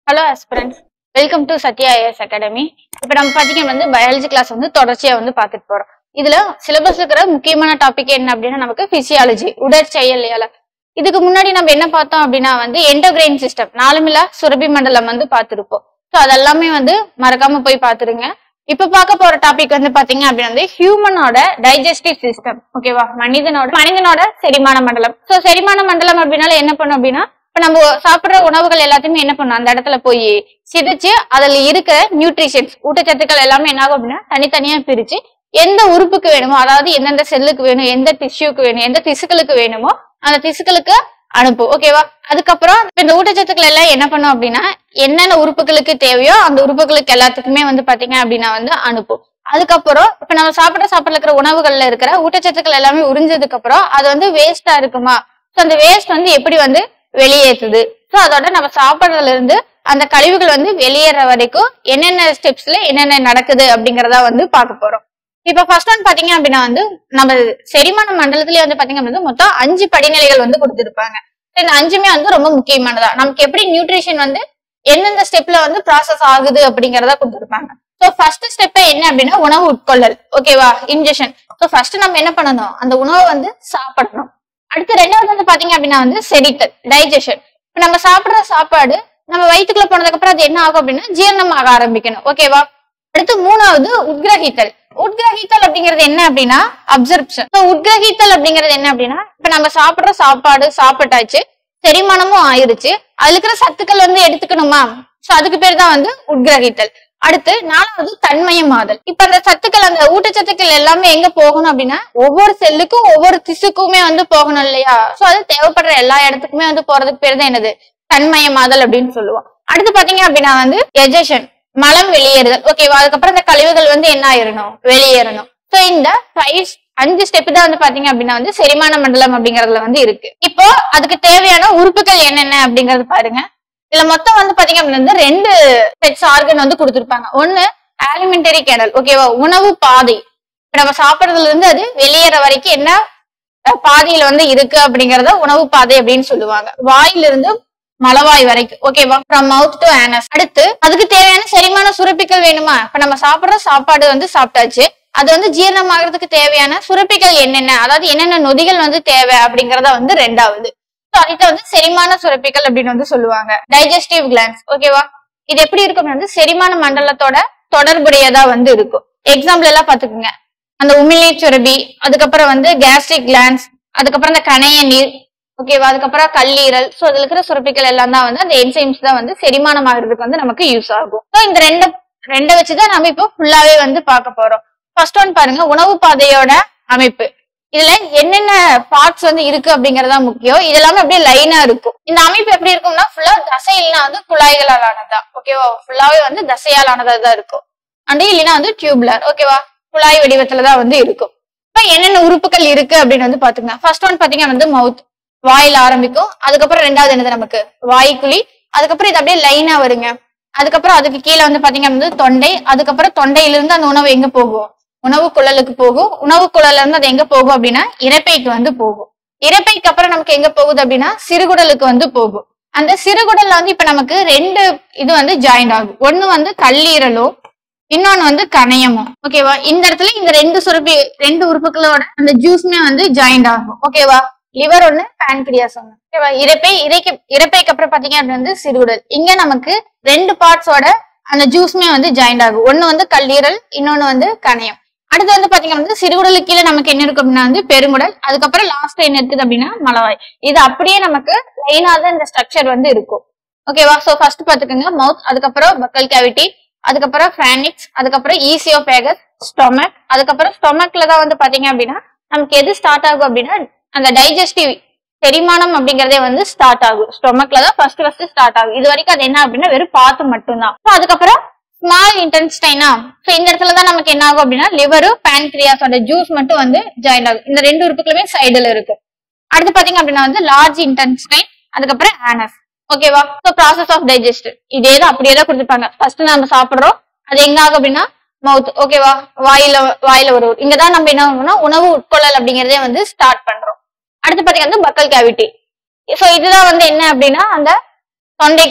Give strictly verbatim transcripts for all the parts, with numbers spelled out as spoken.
Hello aspirants, welcome to Satya I A S Academy. இப்போ நம்ம பாத்தீங்கன்னா வந்து பயாலஜி கிளாஸ் வந்து தொடர்ச்சியா வந்து பாத்துட்டு போறோம். இதுல சிலபஸ்ல இருக்கிற முக்கியமான டாபிக் என்ன அப்படின்னா நமக்கு பிசியாலஜி, உடற்செயலியல். இதுக்கு முன்னாடி நம்ம என்ன பார்த்தோம் அப்படின்னா வந்து எண்டோகிரைன் சிஸ்டம், நாலுமிலா சுரபி மண்டலம் வந்து பார்த்திருப்போம். ஸோ அதெல்லாமே வந்து மறக்காம போய் பாத்துருங்க. இப்ப பார்க்க போற டாபிக் வந்து பாத்தீங்க அப்படின்னா வந்து ஹியூமனோட டைஜஸ்டிவ் சிஸ்டம், ஓகேவா? மனிதனோட மனிதனோட செரிமான மண்டலம். ஸோ செரிமான மண்டலம் அப்படின்னால என்ன பண்ணும் அப்படின்னா இப்ப நம்ம சாப்பிடுற உணவுகள் எல்லாத்தையுமே என்ன பண்ணும், அந்த இடத்துல போய் சிதைச்சு அதுல இருக்கிற நியூட்ரிஷன்ஸ், ஊட்டச்சத்துக்கள் எல்லாமே என்ன ஆகும் அப்படின்னா தனித்தனியா பிரிச்சு எந்த உறுப்புக்கு வேணுமோ, அதாவது எந்தெந்த செல்லுக்கு வேணும், எந்த டிஷ்யூக்கு வேணும், எந்த திசுக்களுக்கு வேணுமோ அந்த திசுக்களுக்கு அனுப்பும், ஓகேவா? அதுக்கப்புறம் இந்த ஊட்டச்சத்துக்கள் எல்லாம் என்ன பண்ணும் அப்படின்னா என்னென்ன உறுப்புகளுக்கு தேவையோ அந்த உறுப்புகளுக்கு எல்லாத்துக்குமே வந்து பாத்தீங்க அப்படின்னா வந்து அனுப்பும். அதுக்கப்புறம் இப்ப நம்ம சாப்பிட சாப்பிட இருக்கிற உணவுகள்ல இருக்கிற ஊட்டச்சத்துக்கள் எல்லாமே உறிஞ்சதுக்கு அப்புறம் அது வந்து வேஸ்டா இருக்குமா, சோ அந்த வேஸ்ட் வந்து எப்படி வந்து வெளியேற்றுது. சோ அதோட நம்ம சாப்பிட்றதுல இருந்து அந்த கழிவுகள் வந்து வெளியேற வரைக்கும் என்னென்ன ஸ்டெப்ஸ்ல என்னென்ன நடக்குது அப்படிங்கறத வந்து பார்க்க போறோம். இப்ப ஃபர்ஸ்ட் ஒன் பாத்தீங்க அப்படின்னா வந்து நம்ம செரிமான மண்டலத்திலேயே வந்து பாத்தீங்க அப்படின்னா மொத்தம் அஞ்சு படிநிலைகள் வந்து கொடுத்திருப்பாங்க. இந்த அஞ்சுமே வந்து ரொம்ப முக்கியமானதா, நமக்கு எப்படி நியூட்ரிஷன் வந்து எந்தெந்த ஸ்டெப்ல வந்து ப்ராசஸ் ஆகுது அப்படிங்கறத கொடுத்திருப்பாங்க. சோ ஃபர்ஸ்ட் ஸ்டெப் என்ன அப்படின்னா உணவு உட்கொள்ளல், ஓகேவா? இன்ஜெக்ஷன். சோ ஃபர்ஸ்ட் நம்ம என்ன பண்ணணும், அந்த உணவை வந்து சாப்பிடணும். அடுத்து ரெண்டாவது வந்து பாத்தீங்க அப்படின்னா வந்து செரித்தல், டைஜஷன். இப்ப நம்ம சாப்பிடுற சாப்பாடு நம்ம வயிற்றுக்குள்ள போனதுக்கு அப்புறம் அது என்ன ஆகும் அப்படின்னா ஜீரணம் ஆக ஆரம்பிக்கணும், ஓகேவா? அடுத்து மூணாவது உட்கிரகித்தல். உட்கிரகித்தல் அப்படிங்கிறது என்ன அப்படின்னா அப்சர்ப்ஷன். உட்கிரகித்தல் அப்படிங்கிறது என்ன அப்படின்னா இப்ப நம்ம சாப்பிடுற சாப்பாடு சாப்பிட்டாச்சு, செரிமானமும் ஆயிருச்சு, அதுல இருக்கிற சத்துக்கள் வந்து எடுத்துக்கணுமா, சோ அதுக்கு பேர் தான் வந்து உட்கிரகித்தல். அடுத்து நாலாவது தன்மயமாதல். இப்ப அந்த சத்துக்கள், அந்த ஊட்டச்சத்துக்கள் எல்லாமே எங்க போகணும் அப்படின்னா ஒவ்வொரு செல்லுக்கும் ஒவ்வொரு திசுக்குமே வந்து போகணும் இல்லையா? சோ அது தேவைப்படுற எல்லா இடத்துக்குமே வந்து போறதுக்கு பேர் தான் என்னது, தன்மயமாதல் அப்படின்னு சொல்லுவோம். அடுத்து பாத்தீங்க அப்படின்னா வந்து எஜெஷன், மலம் வெளியேறுதல், ஓகேவா? அதுக்கப்புறம் இந்த கழிவுகள் வந்து என்ன ஆயிரணும், வெளியேறணும். சோ இந்த ஃபைவ் அஞ்சு ஸ்டெப் தான் வந்து பாத்தீங்க அப்படின்னா வந்து செரிமான மண்டலம் அப்படிங்கறதுல வந்து இருக்கு. இப்போ அதுக்கு தேவையான உறுப்புகள் என்னென்ன அப்படிங்கறது பாருங்க. இதுல மொத்தம் வந்து பாத்தீங்க அப்படின்னா ரெண்டு செட்ஸ் ஆர்கன் வந்து கொடுத்திருப்பாங்க. ஒண்ணு ஆலிமெண்டரி கேனல், ஓகேவா? உணவு பாதை. நம்ம சாப்பிடுறதுல இருந்து அது வெளியேற வரைக்கும் என்ன பாதையில வந்து இருக்கு அப்படிங்கறத உணவு பாதை அப்படின்னு சொல்லுவாங்க. வாயிலிருந்து மலவாய் வரைக்கும், ஓகேவா? From mouth to anus. அடுத்து அதுக்கு தேவையான செரிமான சுரப்பிகள் வேணுமா? இப்ப நம்ம சாப்பிடுற சாப்பாடு வந்து சாப்பிட்டாச்சு, அது வந்து ஜீரணம் ஆகிறதுக்கு தேவையான சுரப்பிகள் என்னென்ன, அதாவது என்னென்ன நொதிகள் வந்து தேவை அப்படிங்கறத வந்து ரெண்டாவது. அதுதான் வந்து செரிமான சுரப்பிகள் அப்படின்னு வந்து சொல்லுவாங்க. டைஜஸ்டிவ் கிளான்ஸ், ஓகேவா? இது எப்படி இருக்கும் வந்து செரிமான மண்டலத்தோட தொடர்புடையதா வந்து இருக்கும். எக்ஸாம்பிள் எல்லாம் பாத்துக்கோங்க, அந்த உமிழ்நீர் சுரபி, அதுக்கப்புறம் வந்து கேஸ்ட்ரிக் கிளான்ஸ், அதுக்கப்புறம் இந்த கணைய நீர், ஓகேவா? அதுக்கப்புறம் கல்லீரல். சோ அதுல இருக்கிற சுரப்பிகள் எல்லாம் தான் வந்து அந்த என்சைம்ஸ் தான் வந்து செரிமானம் ஆகிறதுக்கு வந்து நமக்கு யூஸ் ஆகும். சோ இந்த ரெண்டு ரெண்டை வச்சுதான் நம்ம இப்போ ஃபுல்லாவே வந்து பார்க்க போறோம். ஃபர்ஸ்ட் ஒன் பாருங்க, உணவு பாதையோட அமைப்பு. இதுல என்னென்ன பார்ட்ஸ் வந்து இருக்கு அப்படிங்கறதா முக்கியம். இது எல்லாமே அப்படியே லைனா இருக்கும். இந்த அமைப்பு எப்படி இருக்கும்னா ஃபுல்லா தசையில்னா வந்து குழாய்களால் ஆனதா, ஓகேவா? ஃபுல்லாவே வந்து தசையால் ஆனதா தான் இருக்கும். அண்ட் இல்லைன்னா வந்து டியூப்லர், ஓகேவா? குழாய் வடிவத்துலதான் வந்து இருக்கும். இப்ப என்னென்ன உறுப்புகள் இருக்கு அப்படின்னு வந்து பாத்துங்க. ஃபர்ஸ்ட் ஒன் பாத்தீங்கன்னா வந்து மவுத், வாயில ஆரம்பிக்கும். அதுக்கப்புறம் ரெண்டாவது என்னது நமக்கு வாய்க்குழி. அதுக்கப்புறம் இது அப்படியே லைனா வருங்க. அதுக்கப்புறம் அதுக்கு கீழே வந்து பாத்தீங்கன்னா வந்து தொண்டை. அதுக்கப்புறம் தொண்டையிலிருந்து அந்த உணவு எங்க போகும், உணவு குழலுக்கு போகும். உணவு குழல்ல இருந்து அது எங்க போகும் அப்படின்னா இரைப்பைக்கு வந்து போகும். இரைப்பைக்கு அப்புறம் நமக்கு எங்க போகுது அப்படின்னா சிறுகுடலுக்கு வந்து போகும். அந்த சிறுகுடல்ல வந்து இப்ப நமக்கு ரெண்டு இது வந்து ஜாயிண்ட் ஆகும். ஒண்ணு வந்து கல்லீரலும், இன்னொன்னு வந்து கணையமும், ஓகேவா? இந்த இடத்துல இந்த ரெண்டு சுரப்பி ரெண்டு உறுப்புகளோட அந்த ஜூஸ்மே வந்து ஜாயிண்ட் ஆகும், ஓகேவா? லிவர் ஒண்ணு, பான்கிரியாஸ் ஒண்ணு, ஓகேவா? இரைப்பை இறைக்கு இரைப்பைக்கு அப்புறம் பாத்தீங்க அப்படின்னா வந்து சிறுகுடல். இங்க நமக்கு ரெண்டு பார்ட்ஸோட அந்த ஜூஸ்மே வந்து ஜாயிண்ட் ஆகும். ஒண்ணு வந்து கல்லீரல், இன்னொன்னு வந்து கணையம். அடுத்து வந்து பாத்தீங்கன்னா வந்து சிறுகுடலுக்கு கீழே நமக்கு என்ன இருக்கும் அப்படின்னா வந்து பெருங்குடல். அதுக்கப்புறம் லாஸ்ட் என்ன இருக்குது அப்படின்னா மலவாய். இது அப்படியே நமக்கு லைனா தான் இந்த ஸ்ட்ரக்சர் வந்து இருக்கும், ஓகேவா? சோ ஃபர்ஸ்ட் பாத்துக்கோங்க மவுத், அதுக்கப்புறம் பக்கல் கேவிட்டி, அதுக்கப்புறம் பிரானிக்ஸ், அதுக்கப்புறம் ஈசியோபேகஸ், ஸ்டொமக். அதுக்கப்புறம் ஸ்டொமக்ல தான் வந்து பாத்தீங்க அப்படின்னா நமக்கு எது ஸ்டார்ட் ஆகும் அப்படின்னா அந்த டைஜஸ்டிவ் செரிமானம் அப்படிங்கறதே வந்து ஸ்டார்ட் ஆகும். ஸ்டொமக்ல தான் ஃபர்ஸ்ட் ஃபர்ஸ்ட் ஸ்டார்ட் ஆகும். இது வரைக்கும் அது என்ன அப்படின்னா வெறும் பாத்து மட்டும்தான். அதுக்கப்புறம் ஸ்மால் இன்டென்ஸ்டைனா, சோ இந்த இடத்துலதான் நமக்கு என்ன ஆகும் அப்படின்னா லிவரும் பான்கிரியாஸோட ஜூஸ் மட்டும் வந்து ஜாயின் ஆகும். இந்த ரெண்டு உறுப்புகளுமே சைடுல இருக்கு. அடுத்து பாத்தீங்க அப்படின்னா வந்து லார்ஜ் இன்டென்ஸ்டைன், அதுக்கப்புறம் ஆனஸ், ஓகேவா? சோ ப்ராசஸ் ஆஃப் டைஜஸ்ட் இதேதான் அப்படியேதான் கொடுத்துருப்பாங்க. ஃபர்ஸ்ட் நம்ம சாப்பிடுறோம், அது எங்க ஆகும் அப்படின்னா மவுத், ஓகேவா? வாயில வாயில ஒரு இங்கதான் நம்ம என்ன ஆகும்னா உணவு உட்கொள்ளல் அப்படிங்கறதே வந்து ஸ்டார்ட் பண்றோம். அடுத்து பாத்தீங்கன்னா பக்கல் கேவிட்டி. சோ இதுதான் வந்து என்ன அப்படின்னா அந்த தொண்டைக்குழி,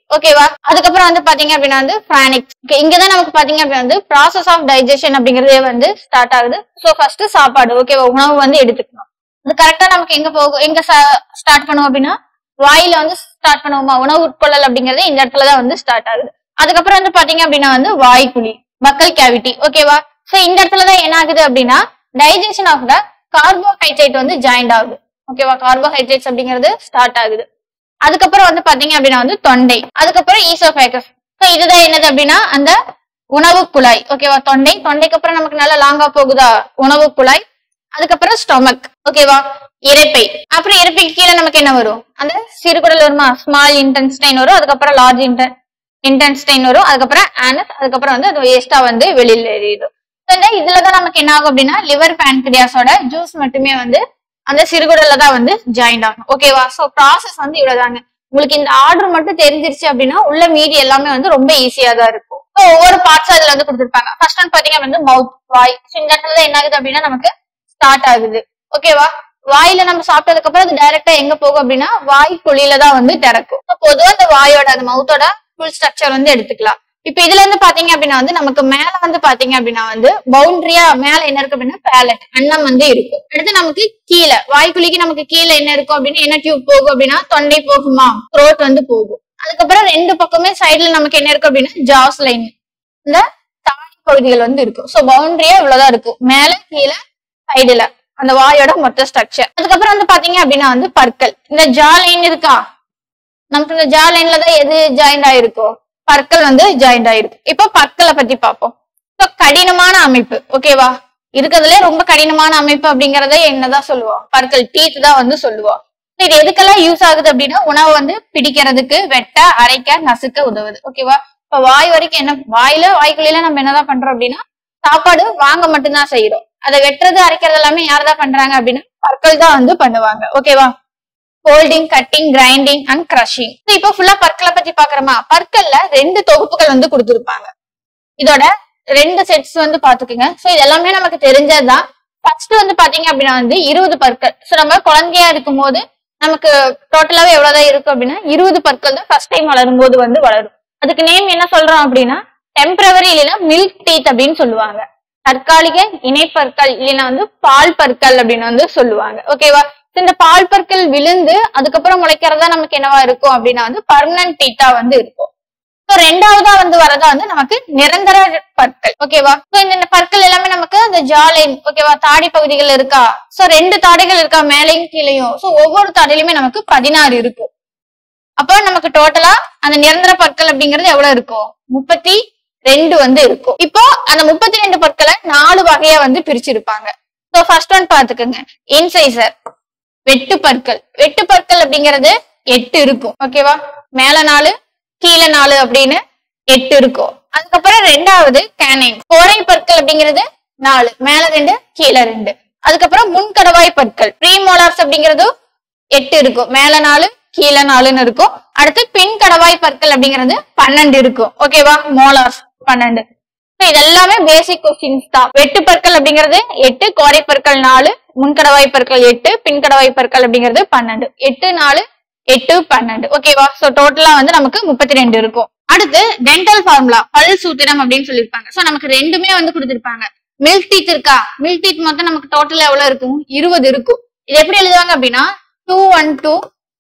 ஓகேவா. அதுக்கப்புறம் வந்து பாத்தீங்க அப்படின்னா வந்து பிரானிக்ஸ். ஓகே, இங்கதான் நமக்கு பாத்தீங்க அப்படின்னா வந்து ப்ராசஸ் ஆஃப் டைஜஷன் அப்படிங்கறதே வந்து ஸ்டார்ட் ஆகுது. சோ ஃபர்ஸ்ட் சாப்பாடு, ஓகேவா, உணவு வந்து எடுத்துக்கணும். அது கரெக்டா நமக்கு எங்க போகும், எங்க ஸ்டார்ட் பண்ணுவோம் அப்படின்னா வாயில வந்து ஸ்டார்ட் பண்ணுவோமா, உணவு உட்கொள்ளல் அப்படிங்கறது இந்த இடத்துலதான் வந்து ஸ்டார்ட் ஆகுது. அதுக்கப்புறம் வந்து பாத்தீங்க அப்படின்னா வந்து வாய்க்குழி, பக்கல் கேவிட்டி, ஓகேவா. சோ இந்த இடத்துலதான் என்ன ஆகுது அப்படின்னா டைஜஷன் ஆஃப் த கார்போஹைட்ரேட் வந்து ஜாயிண்ட் ஆகுது, ஓகேவா. கார்போஹைட்ரேட்ஸ் அப்படிங்கிறது ஸ்டார்ட் ஆகுது. அதுக்கப்புறம் வந்து பாத்தீங்க அப்படின்னா வந்து தொண்டை, அதுக்கப்புறம் ஈசோஃபேகஸ். சோ இதுதான் என்னது அப்படின்னா அந்த உணவு குழாய், ஓகேவா. தொண்டை, தொண்டைக்கு அப்புறம் நமக்கு நல்லா லாங்கா போகுதா உணவு குழாய். அதுக்கப்புறம் ஸ்டொமக், ஓகேவா, இரைப்பை. அப்புறம் இரைப்பைக்கு கீழே நமக்கு என்ன வரும், அந்த சிறுகுடல் வருமா, ஸ்மால் இன்டென்ஸ்டைன் வரும். அதுக்கப்புறம் லார்ஜ் இன்டென் இன்டென்ஸ்டைன் வரும். அதுக்கப்புறம் ஆனஸ். அதுக்கப்புறம் வந்து அது வேஸ்டா வந்து வெளியில எரியுது. இதுலதான் நமக்கு என்ன ஆகும் அப்படின்னா லிவர் பேன்கிரியாஸோட ஜூஸ் மட்டுமே வந்து அந்த சிறுகுடல்ல தான் வந்து ஜாயிண்ட் ஆகும், ஓகேவா. சோ ப்ராசஸ் வந்து இவ்வளவுதாங்க. உங்களுக்கு இந்த ஆர்டர் மட்டும் தெரிஞ்சிருச்சு அப்படின்னா உள்ள மீதி எல்லாமே வந்து ரொம்ப ஈஸியா தான் இருக்கும். ஸோ ஒவ்வொரு பார்ட்ஸும் அதுல வந்து கொடுத்துருப்பாங்க. ஃபர்ஸ்ட் ஒன் பாத்தீங்க வந்து மவுத், வாய். இந்த இடத்துல என்ன ஆகுது அப்படின்னா நமக்கு ஸ்டார்ட் ஆகுது, ஓகேவா. வாயில நம்ம சாப்பிட்டதுக்கு அப்புறம் அது டைரக்டா எங்க போகும் அப்படின்னா வாய் குழியில தான் வந்து திறக்கும். பொதுவா இந்த வாயோட அந்த மவுத்தோட ஃபுல் ஸ்ட்ரக்சர் வந்து எடுத்துக்கலாம். இப்ப இதுல இருந்து பாத்தீங்க அப்படின்னா வந்து நமக்கு மேல வந்து பாத்தீங்க அப்படின்னா வந்து பவுண்டரியா மேல என்ன இருக்கு அப்படின்னா பேலட், அன்னம் வந்து இருக்கு. அடுத்து நமக்கு கீழே வாய்க்குழிக்கு நமக்கு கீழே என்ன இருக்கும் அப்படின்னா என்ன டியூப் போகும் அப்படின்னா தொண்டை போகுமா, த்ரோட் வந்து போகும். அதுக்கப்புறம் ரெண்டு பக்கமே சைடுல நமக்கு என்ன இருக்கு அப்படின்னா ஜாஸ் லைன், இந்த தாடி பகுதிகள் வந்து இருக்கும். சோ பவுண்டரியா இவ்வளவுதான் இருக்கும், மேல கீழே சைடுல அந்த வாயோட மொத்த ஸ்ட்ரக்சர். அதுக்கப்புறம் வந்து பாத்தீங்க அப்படின்னா வந்து பற்கள், இந்த ஜா லைன் இருக்கா, நமக்கு இந்த ஜா லைன்ல தான் எது ஜாயிண்ட் ஆயிருக்கும், பற்கள் வந்து ஜாயிண்ட் ஆயிருக்கு. இப்போ பற்களை பத்தி பார்ப்போம். கடினமான அமைப்பு, ஓகேவா. இருக்கிறதுல ரொம்ப கடினமான அமைப்பு அப்படிங்கறத என்னதான் சொல்லுவோம், பற்கள், டீத் தான் வந்து சொல்லுவோம். இது எதுக்கெல்லாம் யூஸ் ஆகுது அப்படின்னா உணவு வந்து பிடிக்கிறதுக்கு, வெட்ட, அரைக்க, நசுக்க உதவுது, ஓகேவா. இப்ப வாய் வரைக்கும் என்ன, வாயில வாய்க்குள்ள நம்ம என்னதான் பண்றோம் அப்படின்னா சாப்பாடு வாங்க மட்டும்தான் செய்யறோம். அதை வெட்டுறது அரைக்கிறது எல்லாமே யாரதான் பண்றாங்க அப்படின்னா பற்கள் தான் வந்து பண்ணுவாங்க, ஓகேவா. Holding, cutting, grinding and crushing. இப்போ ஃபுல்லா பற்களை பத்தி பாக்குறோமா. பற்கள்ல ரெண்டு தொகுப்புகள் வந்து கொடுத்திருப்பாங்க. இதோட ரெண்டு செட்ஸ் வந்து பாத்துக்குங்க. சோ இது எல்லாமே நமக்கு தெரிஞ்சதுதான். ஃபர்ஸ்ட் வந்து பாத்தீங்க அப்படின்னா வந்து இருபது பற்கள். சோ நம்ம குழந்தையா இருக்கும் போது நமக்கு டோட்டலாவே எவ்வளவுதான் இருக்கும் அப்படின்னா இருபது பற்கள் தான் ஃபர்ஸ்ட் டைம் வளரும் போது வந்து வளரும். அதுக்கு நேம் என்ன சொல்றோம் அப்படின்னா டெம்பரவரி இல்லைன்னா மில்க் டீத் அப்படின்னு சொல்லுவாங்க. தற்காலிக இணைப்பற்கள் இல்லைன்னா வந்து பால் பற்கள் அப்படின்னு வந்து சொல்லுவாங்க, ஓகேவா. இந்த பால் பற்கள் விழுந்து அதுக்கப்புறம் முளைக்கிறதா நமக்கு என்னவா இருக்கும் அப்படின்னா வந்து பர்மனன்ட் டீத்தா வந்து இருக்கும். சோ ரெண்டாவதா வந்து வரதா வந்து நமக்கு நிரந்தர பற்கள், ஓகேவா. சோ இந்த பற்கள் எல்லாமே நமக்கு அந்த ஜாலைன், ஓகேவா, தாடி பகுதிகள் இருக்கா. சோ ரெண்டு தாடைகள் இருக்கா, மேலையும் கீழையும். சோ ஒவ்வொரு தாடையிலுமே நமக்கு பதினாறு இருக்கும். அப்போ நமக்கு டோட்டலா அந்த நிரந்தர பற்கள் அப்படிங்கிறது எவ்வளவு இருக்கும், முப்பத்தி ரெண்டு வந்து இருக்கும். இப்போ அந்த முப்பத்தி ரெண்டு பற்களை நாலு வகையா வந்து பிரிச்சிருப்பாங்க. சோ ஃபர்ஸ்ட் ஒன் பாத்துக்கோங்க, இன்சைசர், வெட்டு பற்கள். வெட்டு பற்கள் அப்படிங்கிறது எட்டு இருக்கும், ஓகேவா. மேல நாலு கீழே நாலு அப்படின்னு எட்டு இருக்கும். அதுக்கப்புறம் ரெண்டாவது கேனைன், கோரை பற்கள் அப்படிங்கிறது நாலு, மேல ரெண்டு கீழே ரெண்டு. அதுக்கப்புறம் முன்கடவாய் பற்கள், ப்ரீமோலார்ஸ் அப்படிங்கிறது எட்டு இருக்கும், மேல நாலு கீழே நாலுன்னு இருக்கும். அடுத்து பின் கடவாய் பற்கள் அப்படிங்கிறது பன்னெண்டு இருக்கும், ஓகேவா. மோலார்ஸ் பன்னெண்டு. இது எல்லாமே பேசிக் கொஸ்டின்ஸ் தான். வெட்டு பற்கள் அப்படிங்கிறது எட்டு, கோரை பற்கள் நாலு, முன்கடவாய் பற்கள் எட்டு, பின்கடவாய் பற்கள் அப்படிங்கிறது பன்னெண்டு. எட்டு நாலு எட்டு பன்னெண்டு, ஓகேவா. சோ டோட்டலா வந்து நமக்கு முப்பத்தி ரெண்டு இருக்கும். அடுத்து டென்டல் ஃபார்முலா, பல் சூத்திரம் அப்படின்னு சொல்லியிருப்பாங்க. சோ நமக்கு ரெண்டுமே வந்து கொடுத்திருப்பாங்க. மில்க் டீத் இருக்கா, மில்க் டீத் மொத்தம் நமக்கு டோட்டல் எவ்வளவு இருக்கும், இருபது இருக்கும். இது எப்படி எழுதுவாங்க அப்படின்னா two one two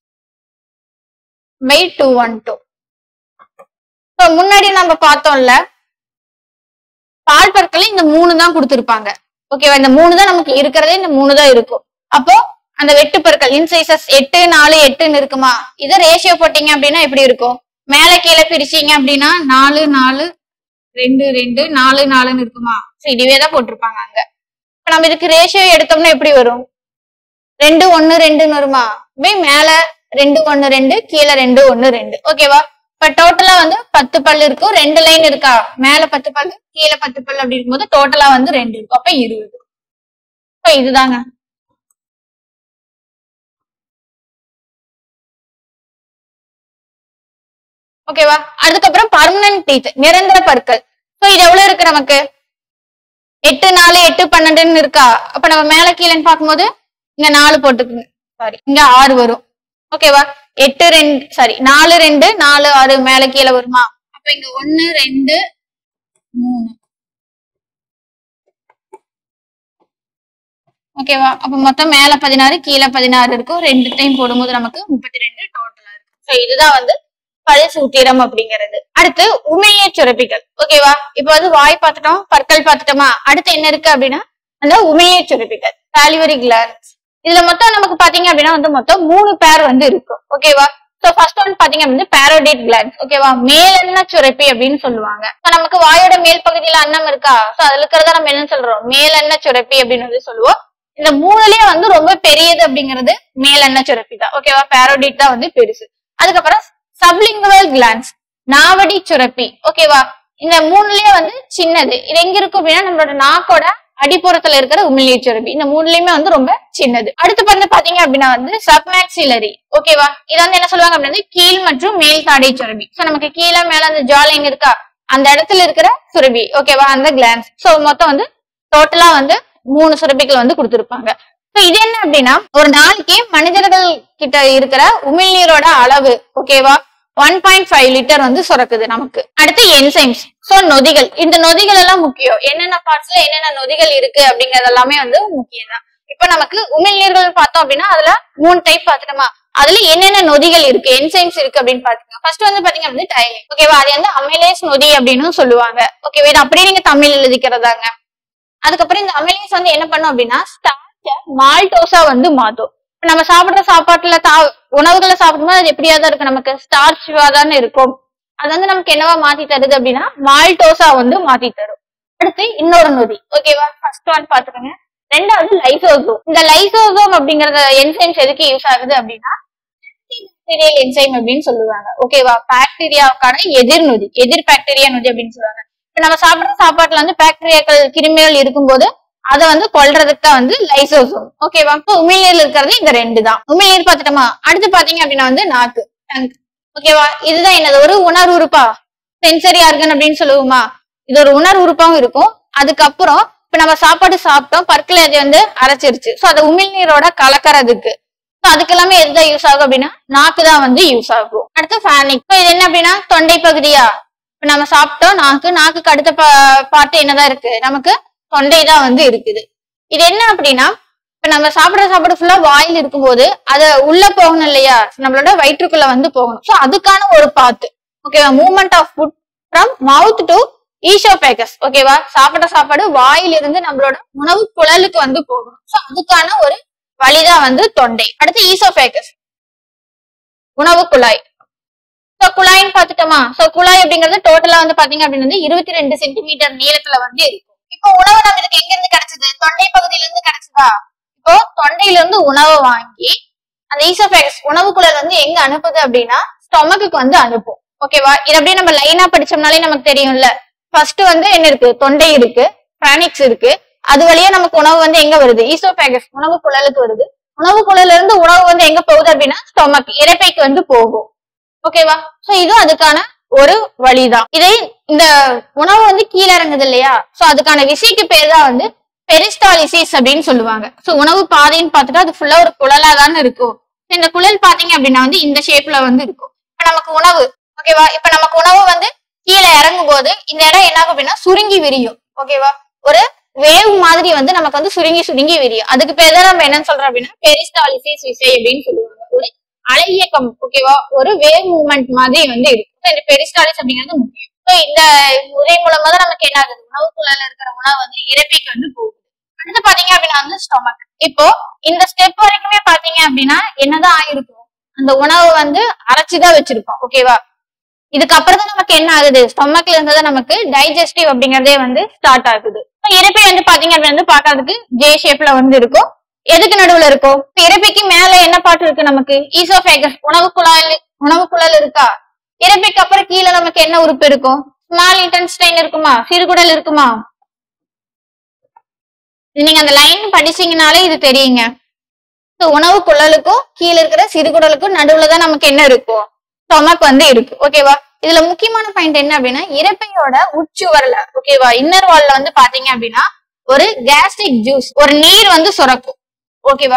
by two one two. So முன்னாடி நம்ம பார்த்தோம்ல பால் பற்கள் இந்த மூணு தான் கொடுத்திருப்பாங்க, ஓகேவா. இந்த மூணு தான் நமக்கு இருக்கிறதே, இந்த மூணு தான் இருக்கும். அப்போ அந்த வெட்டு பற்கள் இன்சைசஸ் எட்டு நாலு எட்டுன்னு இருக்குமா. இதை ரேஷியோ போட்டீங்க அப்படின்னா எப்படி இருக்கும், மேல கீழே பிரிச்சீங்க அப்படின்னா நாலு நாலு ரெண்டு ரெண்டு நாலு நாலுன்னு இருக்குமா. சோ இதுவே தான் போட்டிருப்பாங்க அங்க. இப்ப நம்ம இதுக்கு ரேஷியோ எடுத்தோம்னா எப்படி வரும், ரெண்டு ஒண்ணு ரெண்டுன்னு வருமா. மேல ரெண்டு ஒண்ணு ரெண்டு கீழே ரெண்டு ஒண்ணு ரெண்டு, ஓகேவா. இப்ப டோட்டலா வந்து பத்து பல் இருக்கும், ரெண்டு லைன் இருக்கா, மேல பத்து பல் கீழே பத்து பல் அப்படி இருக்கும்போது டோட்டலா வந்து ரெண்டு இருக்கும், அப்ப இருபது. இப்ப இதுதாங்க. ஓகேவா. அதுக்கப்புறம் பர்மனன்ட் டீத், நிரந்தர பற்கள். சோ இது எவ்வளவு இருக்கு நமக்கு, எட்டு நாலு எட்டு பன்னெண்டுன்னு இருக்கா. அப்ப நம்ம மேல கீழேன்னு பார்க்கும்போது இங்க நாலு போட்டுக்குங்க, சாரி இங்க ஆறு வரும், ஓகேவா. எட்டு ரெண்டு சாரி நாலு ரெண்டு நாலு ஆறு மேல கீழே வருமா? அப்ப இங்க ஒன்னு ரெண்டு மூணு. ஓகேவா? அப்ப மொத்தம் மேல பதினாறு கீழே பதினாறு இருக்கும். ரெண்டு டைம் போடும்போது நமக்கு முப்பத்தி ரெண்டு டோட்டலா இருக்கு. சோ இதுதான் வந்து பல் சூத்திரம் அப்படிங்கிறது. அடுத்து உமிழ்நீர் சுரப்பிகள். ஓகேவா? இப்ப வந்து வாய் பார்த்துட்டோம், பற்கள் பார்த்துட்டோமா? அடுத்து என்ன இருக்கு அப்படின்னா அந்த உமிழ்நீர் சுரப்பிகள், சாலிவரி கிளாண்ட்ஸ். இதுல மொத்தம் நமக்கு பாத்தீங்க அப்படின்னா வந்து மொத்தம் மூணு பேர் வந்து இருக்கும். ஓகேவா? சோ ஃபர்ஸ்ட் ஒன் பாத்தீங்க அப்படின்னா பாரோடிட் கிளாண்ட்ஸ். ஓகேவா? மேலெண்ண சுரப்பி அப்படின்னு சொல்லுவாங்க. நமக்கு வாயோட மேல் பகுதியில அன்னம் இருக்கா? சோ அதுல இருக்கிறத நம்ம என்ன சொல்றோம்? மேலெண்ண சுரப்பி அப்படின்னு வந்து சொல்லுவோம். இந்த மூணுலயே வந்து ரொம்ப பெரியது அப்படிங்கிறது மேலெண்ண சுரப்பி தான். ஓகேவா? பாரோடிட் தான் வந்து பெருசு. அதுக்கப்புறம் சப்லிங்குவல் கிளாண்ட்ஸ், நாவடி சுரப்பி. ஓகேவா? இந்த மூணுலயே வந்து சின்னது. இது எங்க இருக்கும் அப்படின்னா நம்மளோட நாக்கோட அடிப்புறத்துல இருக்கிற உமிழ்நீர் சுரப்பி. இந்த மூணுலயுமே வந்து ரொம்ப சின்னது. அடுத்து வந்து பாத்தீங்க அப்படின்னா வந்து சப்மேக்சிலரி. ஓகேவா? இதை வந்து என்ன சொல்லுவாங்க அப்படின்னா கீழ் மற்றும் மேல் தாடை சுரப்பி. சோ நமக்கு கீழே மேல அந்த ஜாலைன் இருக்கா, அந்த இடத்துல இருக்கிற சுரப்பி. ஓகேவா? அந்த கிளாண்ட்ஸ். சோ மொத்தம் வந்து டோட்டலா வந்து மூணு சுரப்பிகள் வந்து கொடுத்திருப்பாங்க. இது என்ன அப்படின்னா ஒரு நாளைக்கு மனிதர்கள் கிட்ட இருக்கிற உமிழ்நீரோட அளவு. ஓகேவா? ஒன் பாயிண்ட் ஃபைவ் லிட்டர் வந்து சுரக்குது நமக்கு. அடுத்து என்சைம்ஸ். சோ நொதிகள். இந்த நொதிகள் எல்லாம் முக்கியம். என்னென்ன பார்ட்ஸ்ல என்னென்ன நொதிகள் இருக்கு அப்படிங்கறது எல்லாமே வந்து முக்கியம் தான். இப்ப நமக்கு உமிழ்நீர்கள் பார்த்தோம் அப்படின்னா அதுல மூணு டைப் பார்த்துட்டோமா? அதுல என்னென்ன நொதிகள் இருக்கு, என்சைம்ஸ் இருக்கு அப்படின்னு பாத்தீங்கன்னா ஃபர்ஸ்ட் வந்து பாத்தீங்க அப்படின்னா டைலின். ஓகேவா? அது வந்து அமைலேஸ் நொதி அப்படின்னு சொல்லுவாங்க. ஓகேவா? இது அப்படியே நீங்க தமிழ் எழுதிக்கிறதாங்க. அதுக்கப்புறம் இந்த அமைலேஸ் வந்து என்ன பண்ணும் அப்படின்னா ஸ்டார்ச்ச மால்டோஸா வந்து மாத்தும். இப்ப நம்ம சாப்பிடுற சாப்பாட்டுல தா உணவுகளை சாப்பிடும்போது அது எப்படியாதான் இருக்கு, நமக்கு ஸ்டார்ச்சுவா தானே இருக்கும். அது வந்து நமக்கு என்னவா மாத்தி தருது அப்படின்னா மால்டோஸா வந்து மாத்தி தரும். அடுத்து இன்னொரு நொதி. ஓகேவா? ஃபர்ஸ்ட் ஒன் பாத்துக்கோங்க. ரெண்டாவது லைசோசோம். இந்த லைசோசோம் அப்படிங்கறத என்சைம்ஸ் எதுக்கு யூஸ் ஆகுது அப்படின்னா பாக்டீரியல் என்சைம் அப்படின்னு சொல்லுவாங்க. ஓகேவா? பாக்டீரியாவுக்கான எதிர் நொதி, எதிர் பாக்டீரியா நொதி அப்படின்னு சொல்லுவாங்க. இப்ப நம்ம சாப்பிடுற சாப்பாட்டுல வந்து பாக்டீரியாக்கள் கிருமிகள் இருக்கும்போது அதை வந்து கொல்றதுக்கு தான் வந்து லைசோசோம். ஓகேவா? உமிழ்நீர்ல இருக்கிறது இந்த ரெண்டு தான். உமிழ்நீர் பாத்துட்டோமா? அடுத்து பாத்தீங்க அப்படின்னா வந்து நாக்கு, டங்க். ஓகேவா? இதுதான் என்னது, ஒரு உணர்வு உறுப்பா, சென்சரி ஆர்கன் அப்படின்னு சொல்லுவோமா? இது ஒரு உணர்வு உறுப்பாவும் இருக்கும். அதுக்கப்புறம் இப்ப நம்ம சாப்பாடு சாப்பிட்டோம், பற்களை அது வந்து அரைச்சிருச்சு. சோ அதை உமிழ்நீரோட கலக்கறதுக்கு அதுக்கு எல்லாமே எதுதான் யூஸ் ஆகும் அப்படின்னா நாக்கு தான் வந்து யூஸ் ஆகும். அடுத்து ஃபேனிக். இது என்ன அப்படின்னா தொண்டை பகுதியா? இப்ப நம்ம சாப்பிட்டோம், நாக்கு நாக்குக்கு அடுத்த பாட்டு என்னதான் இருக்கு, நமக்கு தொண்டை தான் வந்து இருக்குது. இது என்ன அப்படின்னா இப்ப நம்ம சாப்பிடுற சாப்பாடு ஃபுல்லா வாயில் இருக்கும்போது அதை உள்ள போகணும் இல்லையா, நம்மளோட வயிற்றுக்குள்ள வந்து போகணும். சோ அதுக்கான ஒரு பாத்து. ஓகேவா? Movement of food from mouth to oesophagus. ஓகேவா? சாப்பிட்ட சாப்பாடு வாயில இருந்து நம்மளோட உணவு குழலுக்கு வந்து போகணும். சோ அதுக்கான ஒரு வழிதான் வந்து தொண்டை. அடுத்து ஈசோபேகஸ், உணவு குழாய். சோ குழாயின்னு பாத்துட்டோமா? சோ குழாய் அப்படிங்கிறது டோட்டலா வந்து பாத்தீங்க அப்படின்னா இருபத்தி ரெண்டு சென்டிமீட்டர் நீளத்துல வந்து இருக்கும். இப்போ உணவு நமக்கு எங்க இருந்து கிடைச்சது? தொண்டை பகுதியில இருந்து கிடைச்சதா? இப்போ தொண்டையில இருந்து உணவை வாங்கி அந்த ஈசோபேகஸ் உணவு குழல் வந்து எங்க அனுப்புது அப்படின்னா ஸ்டொமக்கு வந்து அனுப்பும். ஓகேவா? இது அப்படியே நம்ம லைனா படிச்சோம்னாலே நமக்கு தெரியும்ல. ஃபர்ஸ்ட் வந்து என்ன இருக்கு, தொண்டை இருக்கு, பிரானிக்ஸ் இருக்கு. அது வழியா நமக்கு உணவு வந்து எங்க வருது, ஈசோபேகஸ் உணவு குழலுக்கு வருது. உணவு குழல்ல இருந்து உணவு வந்து எங்க போகுது அப்படின்னா ஸ்டொமக் இரைப்பைக்கு வந்து போகும். ஓகேவா? சோ இதுவும் அதுக்கான ஒரு வழிதான். இதை இந்த உணவு வந்து கீழே இறங்குது இல்லையா, சோ அதுக்கான விசைக்கு பேர் தான் வந்து பெரிஸ்டாலிசிஸ் அப்படின்னு சொல்லுவாங்க. சோ உணவு பாதைன்னு பார்த்துட்டு அது ஃபுல்லா ஒரு குழலா தானே இருக்கும். இந்த குழல் பாத்தீங்க அப்படின்னா வந்து இந்த ஷேப்ல வந்து இருக்கும். இப்ப நமக்கு உணவு, ஓகேவா, இப்ப நமக்கு உணவு வந்து கீழே இறங்கும் போது இந்த இடம் என்ன ஆகும் அப்படின்னா சுருங்கி விரியும். ஓகேவா? ஒரு வேவ் மாதிரி வந்து நமக்கு வந்து சுருங்கி சுருங்கி விரியும். அதுக்கு பேர் தான் நம்ம என்னன்னு சொல்றோம் அப்படின்னா பெரிஸ்டாலிசிஸ் விசை அப்படின்னு சொல்லுவாங்க. ஒரு அலை இயக்கம். ஓகேவா? ஒரு வேவ் மூவ்மெண்ட் மாதிரி வந்து இருக்கும். இந்த பெரிஸ்டாலிஸ் அப்படிங்கிறது முக்கியம். இந்த முறை மூலமா தான் நமக்கு என்ன ஆகுது, உணவு குழாயில இருக்கிற உணவு வந்து இரைப்பைக்கு வந்து போகுது. அடுத்து பாத்தீங்க அப்படின்னா வந்து ஸ்டொமக். இப்போ இந்த ஸ்டெப் வரைக்குமே பாத்தீங்க அப்படின்னா என்னதான் ஆயிருக்கும், அந்த உணவு வந்து அரைச்சுதான் வச்சிருக்கோம். ஓகேவா? இதுக்கப்புறம் தான் நமக்கு என்ன ஆகுது, ஸ்டொமக்ல இருந்தது நமக்கு டைஜஸ்டிவ் அப்படிங்கறதே வந்து ஸ்டார்ட் ஆகுது. இரைப்பை வந்து பாத்தீங்க அப்படின்னா வந்து பாக்குறதுக்கு ஜே ஷேப்ல வந்து இருக்கும். எதுக்கு நடுவுல இருக்கும், இரைப்பைக்கு மேல என்ன பாட்டு இருக்கு, நமக்கு ஈசோபேகஸ் உணவு குழாயில் உணவு குழல் இருக்கா. இரைப்பைக்கு அப்புறம் கீழே நமக்கு என்ன உறுப்பு இருக்கும், ஸ்மால் இன்டெஸ்டைன் இருக்குமா, சிறுகுடல் இருக்குமா. நீங்க அந்த லைன் படிச்சீங்கனாலே இது தெரியுங்க. உணவு குழலுக்கும் கீழே இருக்கிற சிறுகுடலுக்கும் நடுவுலதான் நமக்கு என்ன இருக்கும், ஸ்டொமக் வந்து இருக்கு. ஓகேவா? இதுல முக்கியமான பாயிண்ட் என்ன அப்படின்னா இரைப்பையோட உச்சுவரல, ஓகேவா, இன்னர் வால்ல வந்து பாத்தீங்க அப்படின்னா ஒரு கேஸ்ட்ரிக் ஜூஸ், ஒரு நீர் வந்து சுரக்கும். ஓகேவா?